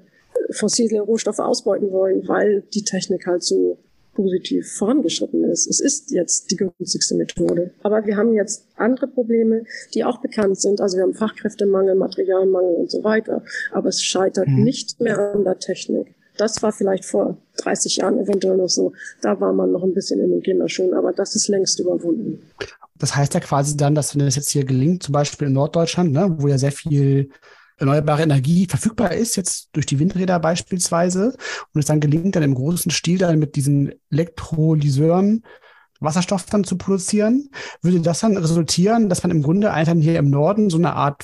fossile Rohstoffe ausbeuten wollen, weil die Technik halt so positiv vorangeschritten ist. Es ist jetzt die günstigste Methode. Aber wir haben jetzt andere Probleme, die auch bekannt sind. Also wir haben Fachkräftemangel, Materialmangel und so weiter. Aber es scheitert nicht mehr an der Technik. Das war vielleicht vor 30 Jahren eventuell noch so. Da war man noch ein bisschen in den Kinderschuhen, aber das ist längst überwunden. Das heißt ja quasi dann, dass wenn das jetzt hier gelingt, zum Beispiel in Norddeutschland, ne, wo ja sehr viel erneuerbare Energie verfügbar ist, jetzt durch die Windräder beispielsweise, und es dann gelingt, dann im großen Stil dann mit diesen Elektrolyseuren Wasserstoff dann zu produzieren, würde das dann resultieren, dass man im Grunde dann hier im Norden so eine Art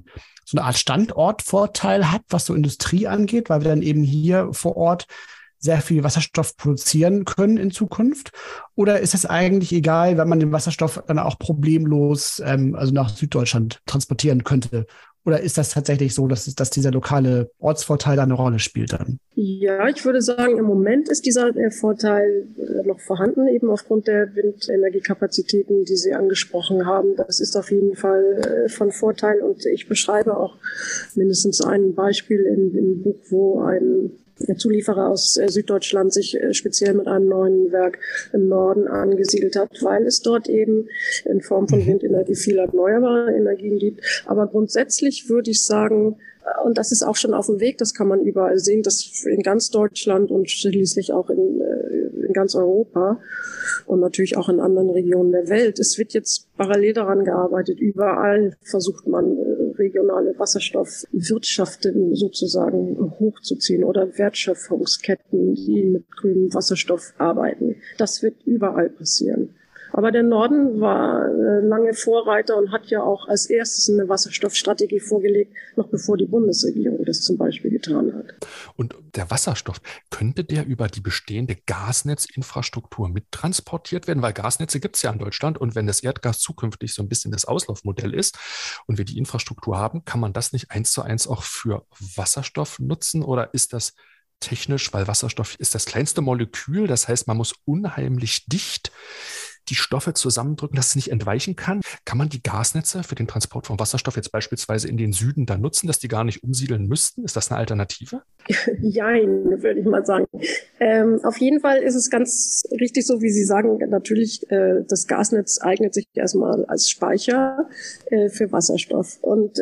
Standortvorteil hat, was so Industrie angeht, weil wir dann eben hier vor Ort sehr viel Wasserstoff produzieren können in Zukunft? Oder ist es eigentlich egal, wenn man den Wasserstoff dann auch problemlos also nach Süddeutschland transportieren könnte? Oder ist das tatsächlich so, dass dieser lokale Ortsvorteil da eine Rolle spielt dann? Ja, ich würde sagen, im Moment ist dieser Vorteil noch vorhanden, eben aufgrund der Windenergiekapazitäten, die Sie angesprochen haben. Das ist auf jeden Fall von Vorteil und ich beschreibe auch mindestens ein Beispiel im Buch, wo ein Zulieferer aus Süddeutschland sich speziell mit einem neuen Werk im Norden angesiedelt hat, weil es dort eben in Form von Windenergie viele erneuerbare Energien gibt. Aber grundsätzlich würde ich sagen, und das ist auch schon auf dem Weg, das kann man überall sehen, dass in ganz Deutschland und schließlich auch in ganz Europa und natürlich auch in anderen Regionen der Welt. Es wird jetzt parallel daran gearbeitet. Überall versucht man, regionale Wasserstoffwirtschaften sozusagen hochzuziehen oder Wertschöpfungsketten, die mit grünem Wasserstoff arbeiten. Das wird überall passieren. Aber der Norden war lange Vorreiter und hat ja auch als erstes eine Wasserstoffstrategie vorgelegt, noch bevor die Bundesregierung das zum Beispiel getan hat. Und der Wasserstoff, könnte der über die bestehende Gasnetzinfrastruktur mittransportiert werden? Weil Gasnetze gibt es ja in Deutschland und wenn das Erdgas zukünftig so ein bisschen das Auslaufmodell ist und wir die Infrastruktur haben, kann man das nicht 1:1 auch für Wasserstoff nutzen oder ist das technisch, weil Wasserstoff ist das kleinste Molekül, das heißt, man muss unheimlich dicht die Stoffe zusammendrücken, dass es nicht entweichen kann. Kann man die Gasnetze für den Transport von Wasserstoff jetzt beispielsweise in den Süden dann nutzen, dass die gar nicht umsiedeln müssten? Ist das eine Alternative? Jein, würde ich mal sagen. Auf jeden Fall ist es ganz richtig so, wie Sie sagen, natürlich, das Gasnetz eignet sich erstmal als Speicher für Wasserstoff. Und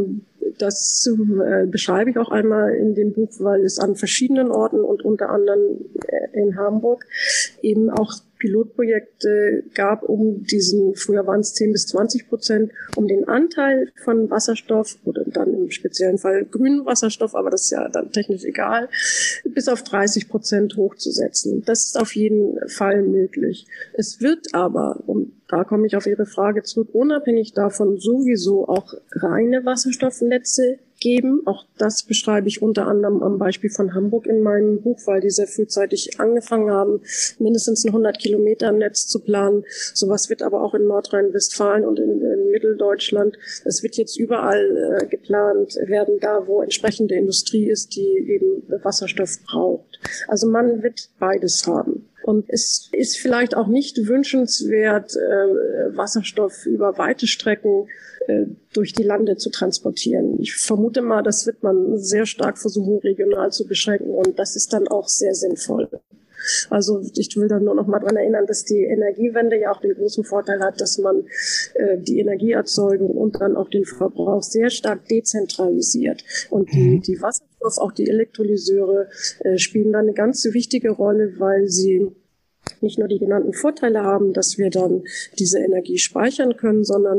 das beschreibe ich auch einmal in dem Buch, weil es an verschiedenen Orten und unter anderem in Hamburg eben auch Pilotprojekte gab, um diesen, früher waren es 10-20%, um den Anteil von Wasserstoff oder dann im speziellen Fall grünen Wasserstoff, aber das ist ja dann technisch egal, bis auf 30% hochzusetzen. Das ist auf jeden Fall möglich. Es wird aber, und da komme ich auf Ihre Frage zurück, unabhängig davon sowieso auch reine Wasserstoffnetze geben. Auch das beschreibe ich unter anderem am Beispiel von Hamburg in meinem Buch, weil die sehr frühzeitig angefangen haben, mindestens ein 100-Kilometer-Netz zu planen. Sowas wird aber auch in Nordrhein-Westfalen und in Mitteldeutschland. Es wird jetzt überall geplant werden, da wo entsprechende Industrie ist, die eben Wasserstoff braucht. Also man wird beides haben. Und es ist vielleicht auch nicht wünschenswert, Wasserstoff über weite Strecken durch die Lande zu transportieren. Ich vermute mal, das wird man sehr stark versuchen, regional zu beschränken. Und das ist dann auch sehr sinnvoll. Also ich will dann nur noch mal daran erinnern, dass die Energiewende ja auch den großen Vorteil hat, dass man die Energieerzeugung und dann auch den Verbrauch sehr stark dezentralisiert. Und die Wasserstoff, auch die Elektrolyseure spielen da eine ganz wichtige Rolle, weil sie nicht nur die genannten Vorteile haben, dass wir dann diese Energie speichern können, sondern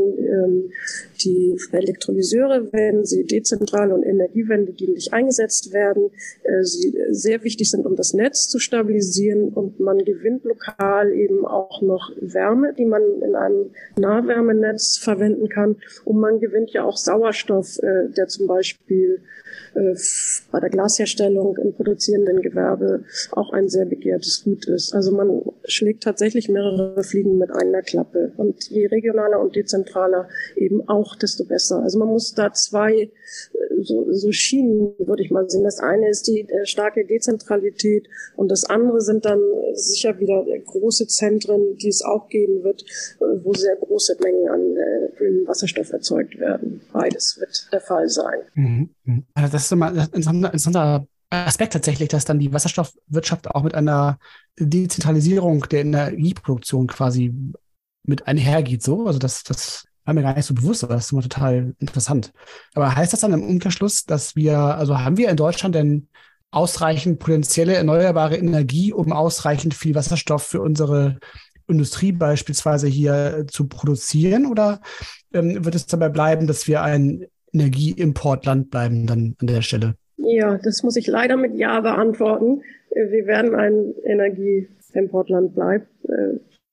die Elektrolyseure, wenn sie dezentral und energiewendedienlich eingesetzt werden, sie sehr wichtig sind, um das Netz zu stabilisieren und man gewinnt lokal eben auch noch Wärme, die man in einem Nahwärmenetz verwenden kann und man gewinnt ja auch Sauerstoff, der zum Beispiel bei der Glasherstellung im produzierenden Gewerbe auch ein sehr begehrtes Gut ist. Also man schlägt tatsächlich mehrere Fliegen mit einer Klappe. Und je regionaler und dezentraler eben auch, desto besser. Also man muss da zwei so Schienen, würde ich mal sehen. Das eine ist die starke Dezentralität und das andere sind dann sicher wieder große Zentren, die es auch geben wird, wo sehr große Mengen an grünem Wasserstoff erzeugt werden. Beides wird der Fall sein. Also das ist immer ein interessanter Aspekt tatsächlich, dass dann die Wasserstoffwirtschaft auch mit einer Dezentralisierung der Energieproduktion quasi mit einhergeht. So, also das war mir gar nicht so bewusst, aber das ist immer total interessant. Aber heißt das dann im Umkehrschluss, dass haben wir in Deutschland denn ausreichend potenzielle erneuerbare Energie, um ausreichend viel Wasserstoff für unsere Industrie beispielsweise hier zu produzieren? Oder wird es dabei bleiben, dass wir ein Energieimportland bleiben dann an der Stelle? Ja, das muss ich leider mit Ja beantworten. Wir werden ein Energieimportland bleiben.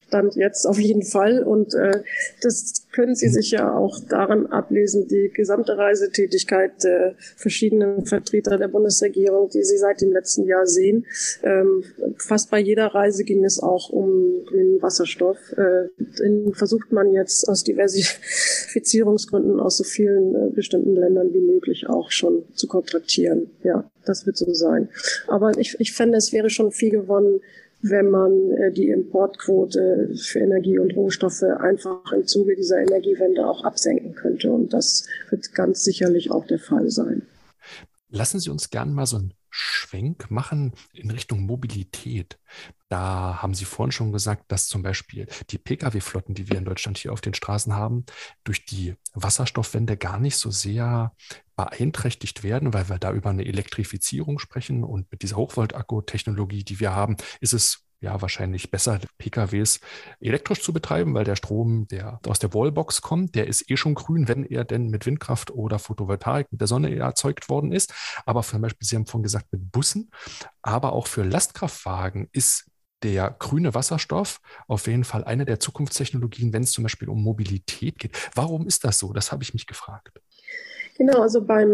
Stand jetzt auf jeden Fall. Und das können Sie sich ja auch daran ablesen, die gesamte Reisetätigkeit der verschiedenen Vertreter der Bundesregierung, die Sie seit dem letzten Jahr sehen. Fast bei jeder Reise ging es auch um grünen Wasserstoff. Den versucht man jetzt aus Diversifizierungsgründen aus so vielen bestimmten Ländern wie möglich auch schon zu kontraktieren. Ja, das wird so sein. Aber ich fände, es wäre schon viel gewonnen, wenn man die Importquote für Energie und Rohstoffe einfach im Zuge dieser Energiewende auch absenken könnte. Und das wird ganz sicherlich auch der Fall sein. Lassen Sie uns gerne mal so einen Schwenk machen in Richtung Mobilität. Da haben Sie vorhin schon gesagt, dass zum Beispiel die Pkw-Flotten, die wir in Deutschland hier auf den Straßen haben, durch die Wasserstoffwende gar nicht so sehr beeinträchtigt werden, weil wir da über eine Elektrifizierung sprechen. Und mit dieser Hochvolt-Akku-Technologie, die wir haben, ist es ja wahrscheinlich besser, PKWs elektrisch zu betreiben, weil der Strom, der aus der Wallbox kommt, der ist eh schon grün, wenn er denn mit Windkraft oder Photovoltaik mit der Sonne erzeugt worden ist. Aber zum Beispiel, Sie haben vorhin gesagt, mit Bussen, aber auch für Lastkraftwagen ist der grüne Wasserstoff auf jeden Fall eine der Zukunftstechnologien, wenn es zum Beispiel um Mobilität geht. Warum ist das so? Das habe ich mich gefragt. Genau, also bei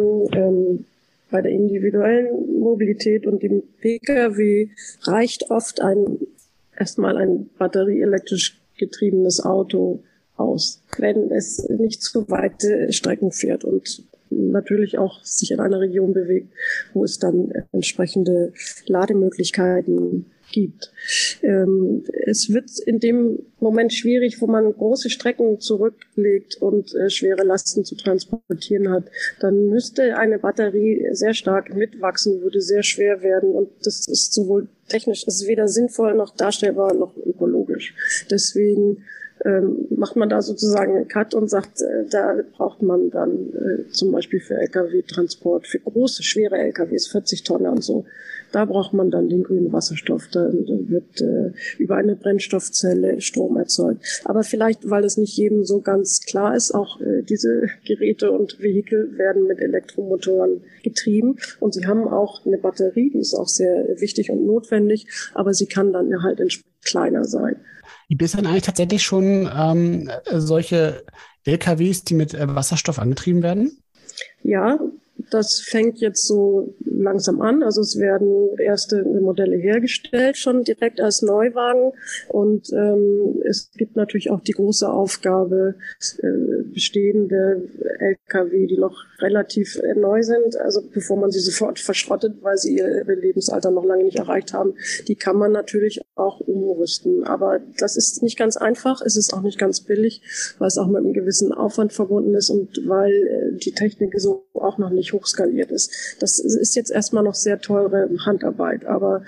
der individuellen Mobilität und dem Pkw reicht oft erstmal ein batterieelektrisch getriebenes Auto aus, wenn es nicht zu weite Strecken fährt und natürlich auch sich in einer Region bewegt, wo es dann entsprechende Lademöglichkeiten gibt. Es wird in dem Moment schwierig, wo man große Strecken zurücklegt und schwere Lasten zu transportieren hat. Dann müsste eine Batterie sehr stark mitwachsen, würde sehr schwer werden und das ist sowohl technisch, es ist weder sinnvoll noch darstellbar noch ökologisch. Deswegen macht man da sozusagen einen Cut und sagt, da braucht man dann zum Beispiel für Lkw-Transport, für große, schwere Lkws, 40 Tonner und so, da braucht man dann den grünen Wasserstoff. Da wird über eine Brennstoffzelle Strom erzeugt. Aber vielleicht, weil es nicht jedem so ganz klar ist, auch diese Geräte und Vehikel werden mit Elektromotoren getrieben und sie haben auch eine Batterie, die ist auch sehr wichtig und notwendig, aber sie kann dann halt entsprechend kleiner sein. Gibt es dann eigentlich tatsächlich schon solche LKWs, die mit Wasserstoff angetrieben werden? Ja, das fängt jetzt so langsam an. Also es werden erste Modelle hergestellt, schon direkt als Neuwagen. Und es gibt natürlich auch die große Aufgabe, bestehende Lkw, die noch relativ neu sind, also bevor man sie sofort verschrottet, weil sie ihr Lebensalter noch lange nicht erreicht haben, die kann man natürlich auch umrüsten. Aber das ist nicht ganz einfach, es ist auch nicht ganz billig, weil es auch mit einem gewissen Aufwand verbunden ist und weil die Technik so auch noch nicht hochskaliert ist. Das ist jetzt erstmal noch sehr teure Handarbeit, aber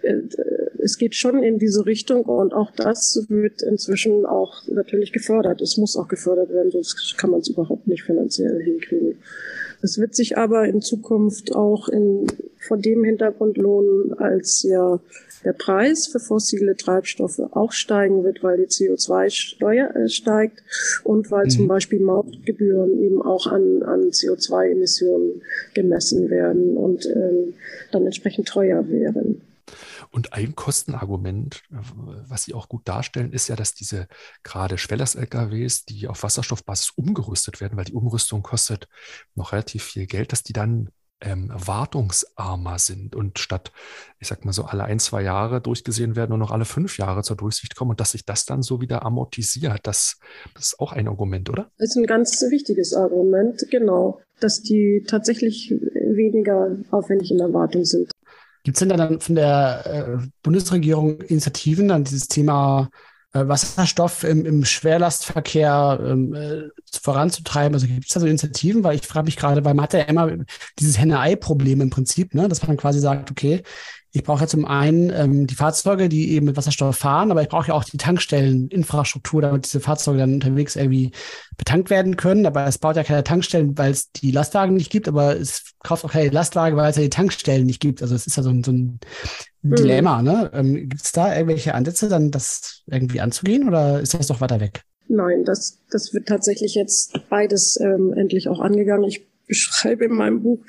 es geht schon in diese Richtung und auch das wird inzwischen auch natürlich gefördert. Es muss auch gefördert werden, sonst kann man es überhaupt nicht finanziell hinkriegen. Es wird sich aber in Zukunft auch vor dem Hintergrund lohnen, als ja der Preis für fossile Treibstoffe auch steigen wird, weil die CO2-Steuer steigt und weil zum Beispiel Mautgebühren eben auch an CO2-Emissionen gemessen werden und dann entsprechend teuer wären. Und ein Kostenargument, was Sie auch gut darstellen, ist ja, dass diese gerade Schwerlast-LKWs, die auf Wasserstoffbasis umgerüstet werden, weil die Umrüstung kostet noch relativ viel Geld, dass die dann wartungsarmer sind und statt, ich sag mal so, alle 1-2 Jahre durchgesehen werden und noch alle 5 Jahre zur Durchsicht kommen und dass sich das dann so wieder amortisiert. Das ist auch ein Argument, oder? Das ist ein ganz wichtiges Argument, genau, dass die tatsächlich weniger aufwendig in der Wartung sind. Gibt es denn dann von der Bundesregierung Initiativen, dann dieses Thema Wasserstoff im Schwerlastverkehr voranzutreiben? Also gibt es da so Initiativen? Weil ich frage mich gerade, weil man hat ja immer dieses Henne-Ei-Problem im Prinzip, ne? Dass man quasi sagt, okay, ich brauche ja zum einen die Fahrzeuge, die eben mit Wasserstoff fahren, aber ich brauche ja auch die Tankstelleninfrastruktur, damit diese Fahrzeuge dann unterwegs irgendwie betankt werden können. Aber es baut ja keine Tankstellen, weil es die Lastwagen nicht gibt, aber es kauft auch keine Lastwagen, weil es ja die Tankstellen nicht gibt. Also es ist ja so ein Dilemma, ne? Gibt es da irgendwelche Ansätze, dann das irgendwie anzugehen oder ist das doch weiter weg? Nein, das wird tatsächlich jetzt beides endlich auch angegangen. Ich beschreibe in meinem Buch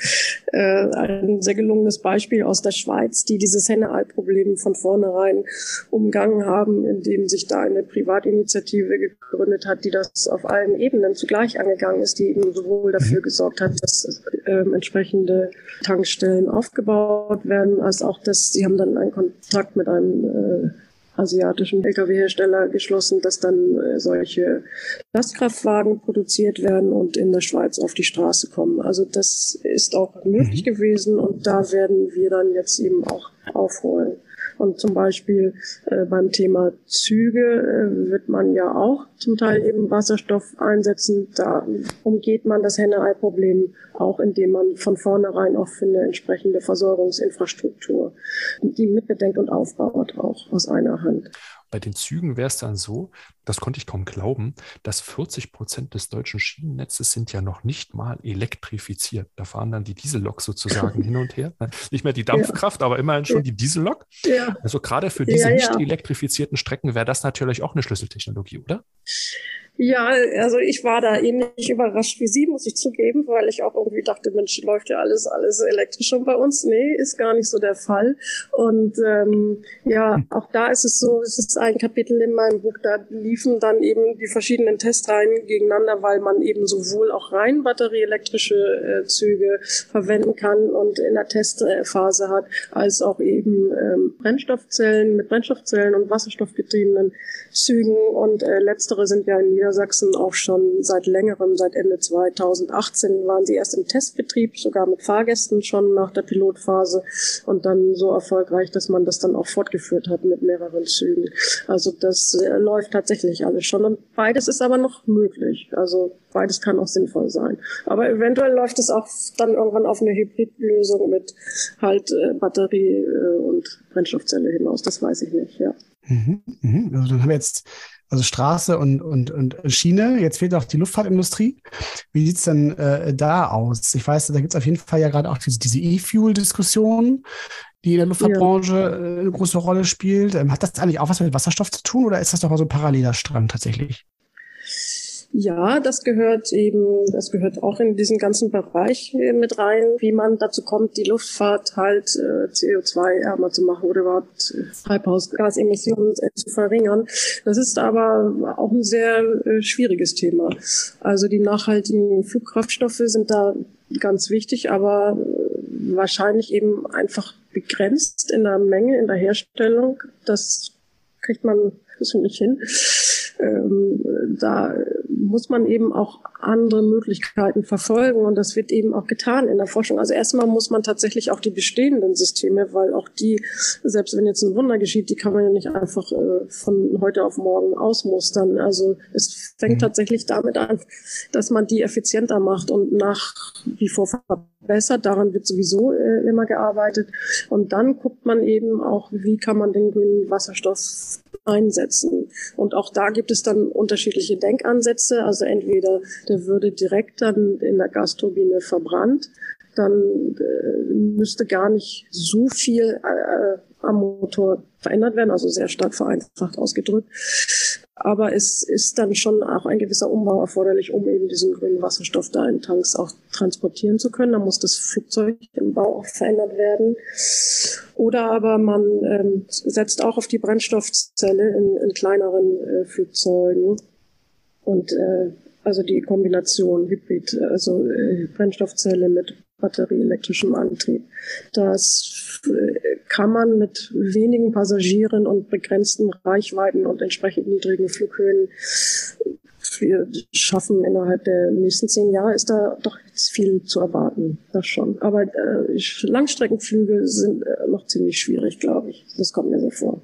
ein sehr gelungenes Beispiel aus der Schweiz, die dieses Henne-Ei-Problem von vornherein umgangen haben, indem sich da eine Privatinitiative gegründet hat, die das auf allen Ebenen zugleich angegangen ist, die eben sowohl dafür gesorgt hat, dass entsprechende Tankstellen aufgebaut werden, als auch, dass sie haben dann einen Kontakt mit einem asiatischen Lkw-Hersteller geschlossen, dass dann solche Lastkraftwagen produziert werden und in der Schweiz auf die Straße kommen. Also das ist auch möglich gewesen und da werden wir dann jetzt eben auch aufholen. Und zum Beispiel beim Thema Züge wird man ja auch zum Teil eben Wasserstoff einsetzen. Da umgeht man das Henne-Ei-Problem auch, indem man von vornherein auch für eine entsprechende Versorgungsinfrastruktur die mitbedenkt und aufbaut, auch aus einer Hand. Bei den Zügen wäre es dann so, das konnte ich kaum glauben, dass 40% des deutschen Schienennetzes sind ja noch nicht mal elektrifiziert. Da fahren dann die Dieselloks sozusagen hin und her. Nicht mehr die Dampfkraft, aber immerhin schon die Diesellok. Ja. Also gerade für diese nicht elektrifizierten Strecken wäre das natürlich auch eine Schlüsseltechnologie, oder? Ja, also ich war da ähnlich überrascht wie Sie, muss ich zugeben, weil ich auch irgendwie dachte, Mensch, läuft ja alles elektrisch schon bei uns. Nee, ist gar nicht so der Fall. Und auch da ist es so, es ist ein Kapitel in meinem Buch, da liefen dann eben die verschiedenen Testreihen gegeneinander, weil man eben sowohl auch rein batterieelektrische Züge verwenden kann und in der Testphase hat, als auch eben Brennstoffzellen mit Brennstoffzellen und wasserstoffgetriebenen Zügen. Und letztere sind ja in Niedersachsen auch schon seit längerem, seit Ende 2018 waren sie erst im Testbetrieb, sogar mit Fahrgästen schon nach der Pilotphase und dann so erfolgreich, dass man das dann auch fortgeführt hat mit mehreren Zügen. Also das läuft tatsächlich alles schon und beides ist aber noch möglich. Also beides kann auch sinnvoll sein. Aber eventuell läuft es auch dann irgendwann auf eine Hybridlösung mit halt Batterie und Brennstoffzelle hinaus. Das weiß ich nicht, ja. Also dann haben wir jetzt Straße und Schiene. Jetzt fehlt auch die Luftfahrtindustrie. Wie sieht's denn da aus? Ich weiß, da gibt's auf jeden Fall ja gerade auch diese E-Fuel-Diskussion, die in der Luftfahrtbranche eine große Rolle spielt. Hat das eigentlich auch was mit Wasserstoff zu tun oder ist das doch mal so ein paralleler Strang tatsächlich? Ja, das gehört auch in diesen ganzen Bereich mit rein, wie man dazu kommt, die Luftfahrt halt CO2-ärmer zu machen oder überhaupt Treibhausgasemissionen zu verringern. Das ist aber auch ein sehr schwieriges Thema. Also die nachhaltigen Flugkraftstoffe sind da ganz wichtig, aber wahrscheinlich eben einfach begrenzt in der Menge, in der Herstellung. Das kriegt man nicht hin. Da muss man eben auch andere Möglichkeiten verfolgen und das wird eben auch getan in der Forschung. Also erstmal muss man tatsächlich auch die bestehenden Systeme, weil auch die, selbst wenn jetzt ein Wunder geschieht, die kann man ja nicht einfach von heute auf morgen ausmustern. Also es fängt tatsächlich damit an, dass man die effizienter macht und nach wie vor verbessert. Daran wird sowieso immer gearbeitet. Und dann guckt man eben auch, wie kann man den grünen Wasserstoff einsetzen. Und auch da gibt es dann unterschiedliche Denkansätze. Also entweder der würde direkt dann in der Gasturbine verbrannt, dann müsste gar nicht so viel am Motor verändert werden, also sehr stark vereinfacht ausgedrückt. Aber es ist dann schon auch ein gewisser Umbau erforderlich, um eben diesen grünen Wasserstoff da in Tanks auch transportieren zu können. Da muss das Flugzeug im Bau auch verändert werden. Oder aber man setzt auch auf die Brennstoffzelle in kleineren Flugzeugen. Und also die Kombination Hybrid, also Brennstoffzelle mit batterieelektrischem Antrieb. Das kann man mit wenigen Passagieren und begrenzten Reichweiten und entsprechend niedrigen Flughöhen schaffen. Innerhalb der nächsten 10 Jahre ist da doch jetzt viel zu erwarten, das schon. Aber Langstreckenflüge sind noch ziemlich schwierig, glaube ich. Das kommt mir so vor.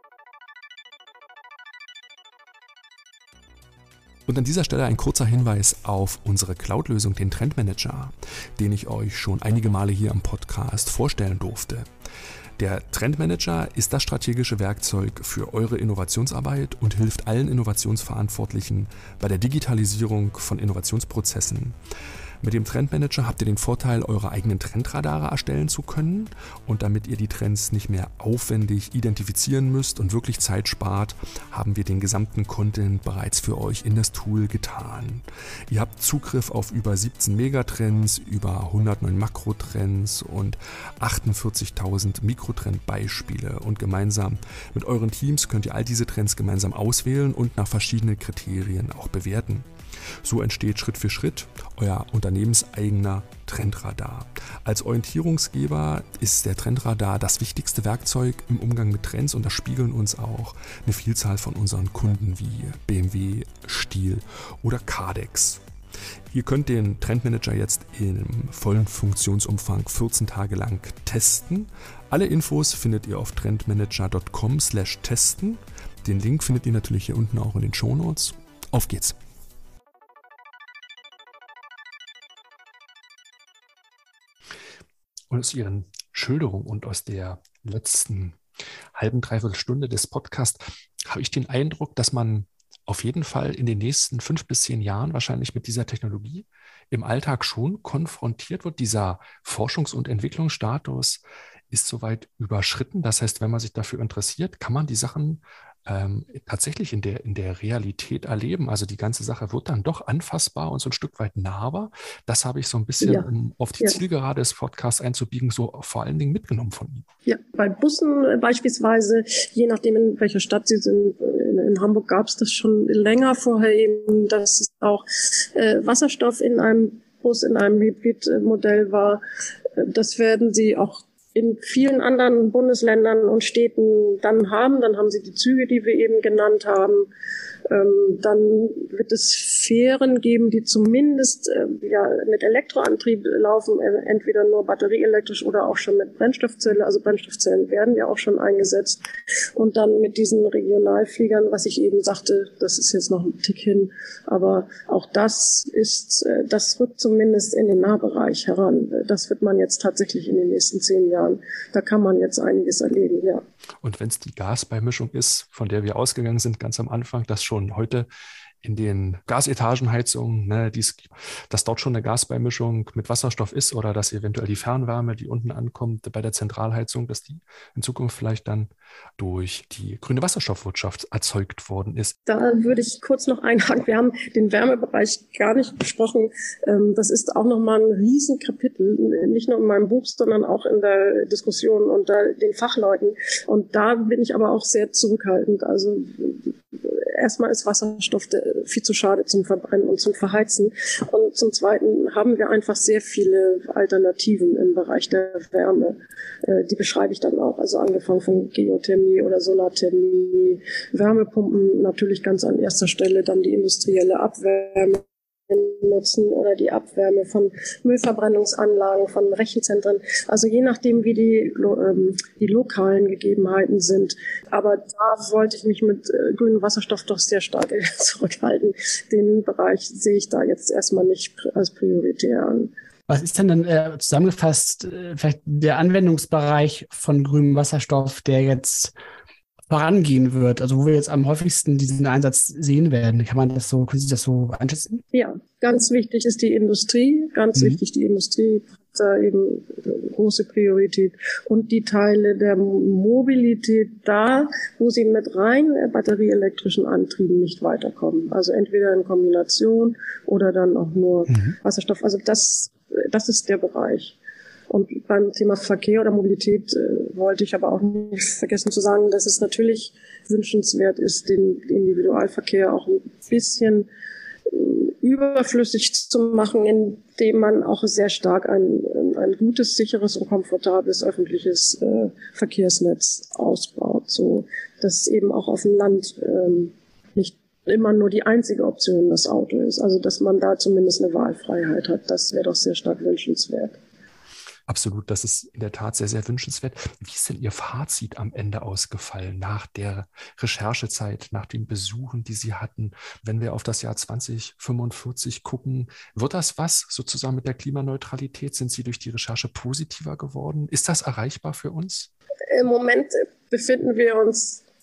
Und an dieser Stelle ein kurzer Hinweis auf unsere Cloud-Lösung, den Trendmanager, den ich euch schon einige Male hier im Podcast vorstellen durfte. Der Trendmanager ist das strategische Werkzeug für eure Innovationsarbeit und hilft allen Innovationsverantwortlichen bei der Digitalisierung von Innovationsprozessen. Mit dem Trendmanager habt ihr den Vorteil, eure eigenen Trendradare erstellen zu können, und damit ihr die Trends nicht mehr aufwendig identifizieren müsst und wirklich Zeit spart, haben wir den gesamten Content bereits für euch in das Tool getan. Ihr habt Zugriff auf über 17 Megatrends, über 109 Makrotrends und 48.000 Mikrotrend-Beispiele, und gemeinsam mit euren Teams könnt ihr all diese Trends gemeinsam auswählen und nach verschiedenen Kriterien auch bewerten. So entsteht Schritt für Schritt euer unternehmenseigener Trendradar. Als Orientierungsgeber ist der Trendradar das wichtigste Werkzeug im Umgang mit Trends, und das spiegeln uns auch eine Vielzahl von unseren Kunden wie BMW, Stihl oder Kardex. Ihr könnt den Trendmanager jetzt im vollen Funktionsumfang 14 Tage lang testen. Alle Infos findet ihr auf trendmanager.com/testen. Den Link findet ihr natürlich hier unten auch in den Shownotes. Auf geht's! Und aus Ihren Schilderungen und aus der letzten halben, dreiviertel Stunde des Podcasts habe ich den Eindruck, dass man auf jeden Fall in den nächsten 5 bis 10 Jahren wahrscheinlich mit dieser Technologie im Alltag schon konfrontiert wird. Dieser Forschungs- und Entwicklungsstatus ist soweit überschritten. Das heißt, wenn man sich dafür interessiert, kann man die Sachen tatsächlich in der Realität erleben. Also die ganze Sache wird dann doch anfassbar und so ein Stück weit nahbar. Das habe ich so ein bisschen, um auf die Zielgerade des Podcasts einzubiegen, so vor allen Dingen mitgenommen von Ihnen. Ja, bei Bussen beispielsweise, je nachdem in welcher Stadt Sie sind, in Hamburg gab es das schon länger vorher eben, dass es auch Wasserstoff in einem Bus, in einem Hybridmodell war. Das werden Sie auch in vielen anderen Bundesländern und Städten dann haben. Dann haben sie die Züge, die wir eben genannt haben. Dann wird es Fähren geben, die zumindest mit Elektroantrieb laufen, entweder nur batterieelektrisch oder auch schon mit Brennstoffzelle. Also Brennstoffzellen werden ja auch schon eingesetzt. Und dann mit diesen Regionalfliegern, was ich eben sagte, das ist jetzt noch ein Tick hin, aber auch das rückt zumindest in den Nahbereich heran. Das wird man jetzt tatsächlich in den nächsten 10 Jahren. Da kann man jetzt einiges erleben, ja. Und wenn es die Gasbeimischung ist, von der wir ausgegangen sind ganz am Anfang, dass schon heute in den Gasetagenheizungen, dass dort schon eine Gasbeimischung mit Wasserstoff ist, oder dass eventuell die Fernwärme, die unten ankommt bei der Zentralheizung, dass die in Zukunft vielleicht dann durch die grüne Wasserstoffwirtschaft erzeugt worden ist. Da würde ich kurz noch einhaken. Wir haben den Wärmebereich gar nicht besprochen. Das ist auch nochmal ein Riesenkapitel, nicht nur in meinem Buch, sondern auch in der Diskussion unter den Fachleuten. Und da bin ich aber auch sehr zurückhaltend. Also erstmal ist Wasserstoff viel zu schade zum Verbrennen und zum Verheizen. Und zum Zweiten haben wir einfach sehr viele Alternativen im Bereich der Wärme. Die beschreibe ich dann auch. Also angefangen von Geothermie oder Solarthermie, Wärmepumpen natürlich ganz an erster Stelle, dann die industrielle Abwärme nutzen oder die Abwärme von Müllverbrennungsanlagen, von Rechenzentren. Also je nachdem, wie die lokalen Gegebenheiten sind. Aber da wollte ich mich mit grünem Wasserstoff doch sehr stark zurückhalten. Den Bereich sehe ich da jetzt erstmal nicht als prioritär an. Was ist denn dann zusammengefasst vielleicht der Anwendungsbereich von grünem Wasserstoff, der jetzt vorangehen wird, also wo wir jetzt am häufigsten diesen Einsatz sehen werden? Können Sie das so einschätzen? Ja, ganz wichtig ist die Industrie, die Industrie hat da eben große Priorität, und die Teile der Mobilität da, wo sie mit rein batterieelektrischen Antrieben nicht weiterkommen. Also entweder in Kombination oder dann auch nur Wasserstoff. Also das ist der Bereich. Und beim Thema Verkehr oder Mobilität wollte ich aber auch nicht vergessen zu sagen, dass es natürlich wünschenswert ist, den Individualverkehr auch ein bisschen überflüssig zu machen, indem man auch sehr stark ein gutes, sicheres und komfortables öffentliches Verkehrsnetz ausbaut, so dass eben auch auf dem Land nicht immer nur die einzige Option das Auto ist. Also dass man da zumindest eine Wahlfreiheit hat, das wäre doch sehr stark wünschenswert. Absolut, das ist in der Tat sehr, sehr wünschenswert. Wie ist denn Ihr Fazit am Ende ausgefallen nach der Recherchezeit, nach den Besuchen, die Sie hatten? Wenn wir auf das Jahr 2045 gucken, wird das was sozusagen mit der Klimaneutralität? Sind Sie durch die Recherche positiver geworden? Ist das erreichbar für uns? Im Moment befinden wir uns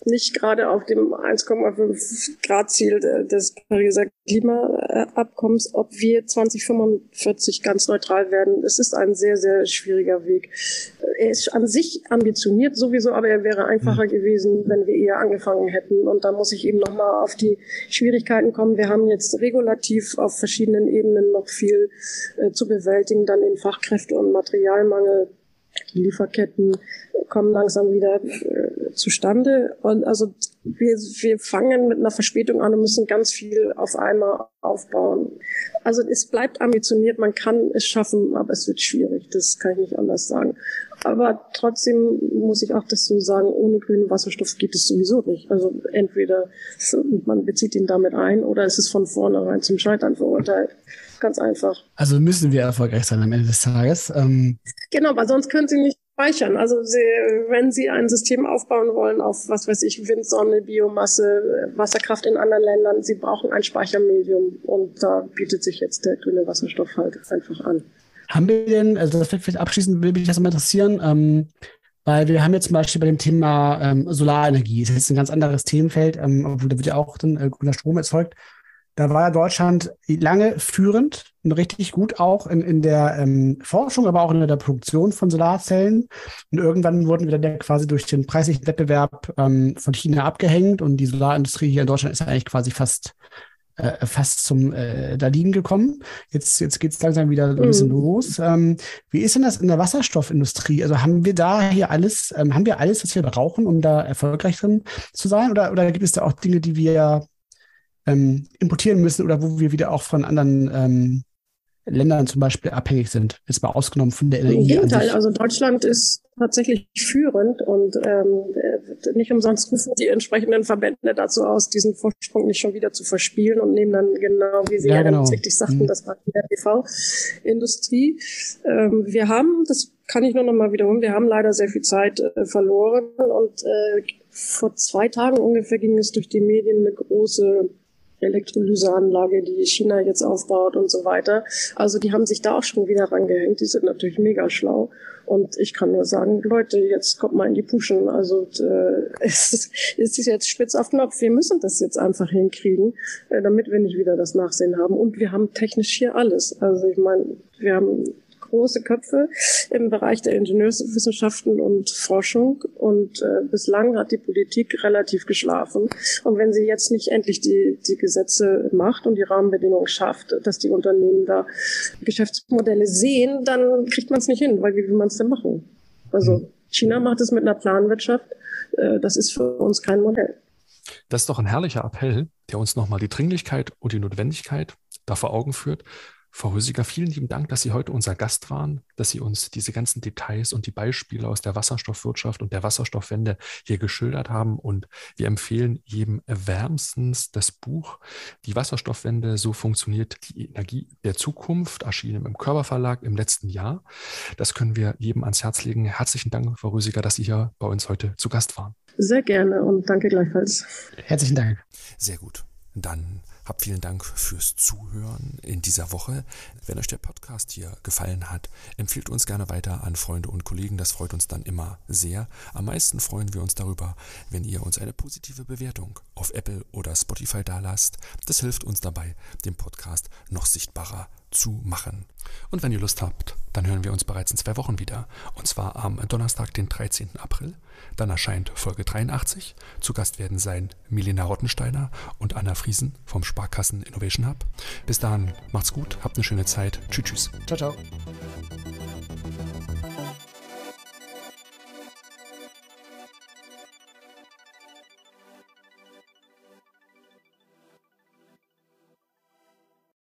nicht gerade auf dem 1,5 Grad Ziel des Pariser Klimaabkommens, ob wir 2045 ganz neutral werden. Es ist ein sehr, sehr schwieriger Weg. Er ist an sich ambitioniert sowieso, aber er wäre einfacher gewesen, wenn wir eher angefangen hätten. Und da muss ich eben nochmal auf die Schwierigkeiten kommen. Wir haben jetzt regulativ auf verschiedenen Ebenen noch viel zu bewältigen, dann den Fachkräfte- und Materialmangel. Die Lieferketten kommen langsam wieder zustande. Und also wir fangen mit einer Verspätung an und müssen ganz viel auf einmal aufbauen. Also es bleibt ambitioniert, man kann es schaffen, aber es wird schwierig. Das kann ich nicht anders sagen. Aber trotzdem muss ich auch das so sagen, ohne grünen Wasserstoff geht es sowieso nicht. Also entweder man bezieht ihn damit ein oder es ist von vornherein zum Scheitern verurteilt. Ganz einfach. Also müssen wir erfolgreich sein am Ende des Tages. Genau, weil sonst können Sie nicht speichern. Also wenn Sie ein System aufbauen wollen auf, was weiß ich, Wind, Sonne, Biomasse, Wasserkraft in anderen Ländern, Sie brauchen ein Speichermedium und da bietet sich jetzt der grüne Wasserstoff halt einfach an. Haben wir denn, also das vielleicht abschließend würde mich das mal interessieren, weil wir haben jetzt zum Beispiel bei dem Thema Solarenergie, das ist jetzt ein ganz anderes Themenfeld, obwohl da wird ja auch dann grüner Strom erzeugt. Da war ja Deutschland lange führend und richtig gut auch in der Forschung, aber auch in der Produktion von Solarzellen. Und irgendwann wurden wir dann quasi durch den preislichen Wettbewerb von China abgehängt und die Solarindustrie hier in Deutschland ist ja eigentlich quasi fast zum da liegen gekommen. Jetzt geht es langsam wieder ein bisschen los. Wie ist denn das in der Wasserstoffindustrie? Also haben wir da hier alles, was wir brauchen, um da erfolgreich drin zu sein? Oder gibt es da auch Dinge, die wir importieren müssen oder wo wir wieder auch von anderen Ländern zum Beispiel abhängig sind, jetzt mal ausgenommen von der Energie? Im Gegenteil, also Deutschland ist tatsächlich führend und nicht umsonst rufen die entsprechenden Verbände dazu aus, diesen Vorsprung nicht schon wieder zu verspielen und nehmen dann genau, wie Sie richtig sagten, das war die PV-Industrie. Wir haben, das kann ich nur noch mal wiederholen, wir haben leider sehr viel Zeit verloren und vor 2 Tagen ungefähr ging es durch die Medien eine große Elektrolyseanlage, die China jetzt aufbaut und so weiter. Also die haben sich da auch schon wieder rangehängt. Die sind natürlich mega schlau. Und ich kann nur sagen, Leute, jetzt kommt mal in die Puschen. Also es ist jetzt spitz auf Knopf. Wir müssen das jetzt einfach hinkriegen, damit wir nicht wieder das Nachsehen haben. Und wir haben technisch hier alles. Also ich meine, wir haben große Köpfe im Bereich der Ingenieurswissenschaften und Forschung und bislang hat die Politik relativ geschlafen. Und wenn sie jetzt nicht endlich die Gesetze macht und die Rahmenbedingungen schafft, dass die Unternehmen da Geschäftsmodelle sehen, dann kriegt man es nicht hin, weil wie will man es denn machen? Also China macht es mit einer Planwirtschaft, das ist für uns kein Modell. Das ist doch ein herrlicher Appell, der uns nochmal die Dringlichkeit und die Notwendigkeit da vor Augen führt. Frau Rüsiger, vielen lieben Dank, dass Sie heute unser Gast waren, dass Sie uns diese ganzen Details und die Beispiele aus der Wasserstoffwirtschaft und der Wasserstoffwende hier geschildert haben. Und wir empfehlen jedem wärmstens das Buch Die Wasserstoffwende, so funktioniert die Energie der Zukunft, erschienen im Körber-Verlag im letzten Jahr. Das können wir jedem ans Herz legen. Herzlichen Dank, Frau Rüsiger, dass Sie hier bei uns heute zu Gast waren. Sehr gerne und danke gleichfalls. Herzlichen Dank. Sehr gut. Dann habt vielen Dank fürs Zuhören in dieser Woche. Wenn euch der Podcast hier gefallen hat, empfehlt uns gerne weiter an Freunde und Kollegen. Das freut uns dann immer sehr. Am meisten freuen wir uns darüber, wenn ihr uns eine positive Bewertung auf Apple oder Spotify dalasst. Das hilft uns dabei, den Podcast noch sichtbarer zu machen. Und wenn ihr Lust habt, dann hören wir uns bereits in 2 Wochen wieder. Und zwar am Donnerstag, den 13. April. Dann erscheint Folge 83. Zu Gast werden sein Milena Rottensteiner und Anna Friesen vom Sparkassen Innovation Hub. Bis dahin, macht's gut, habt eine schöne Zeit. Tschüss, tschüss. Ciao, ciao.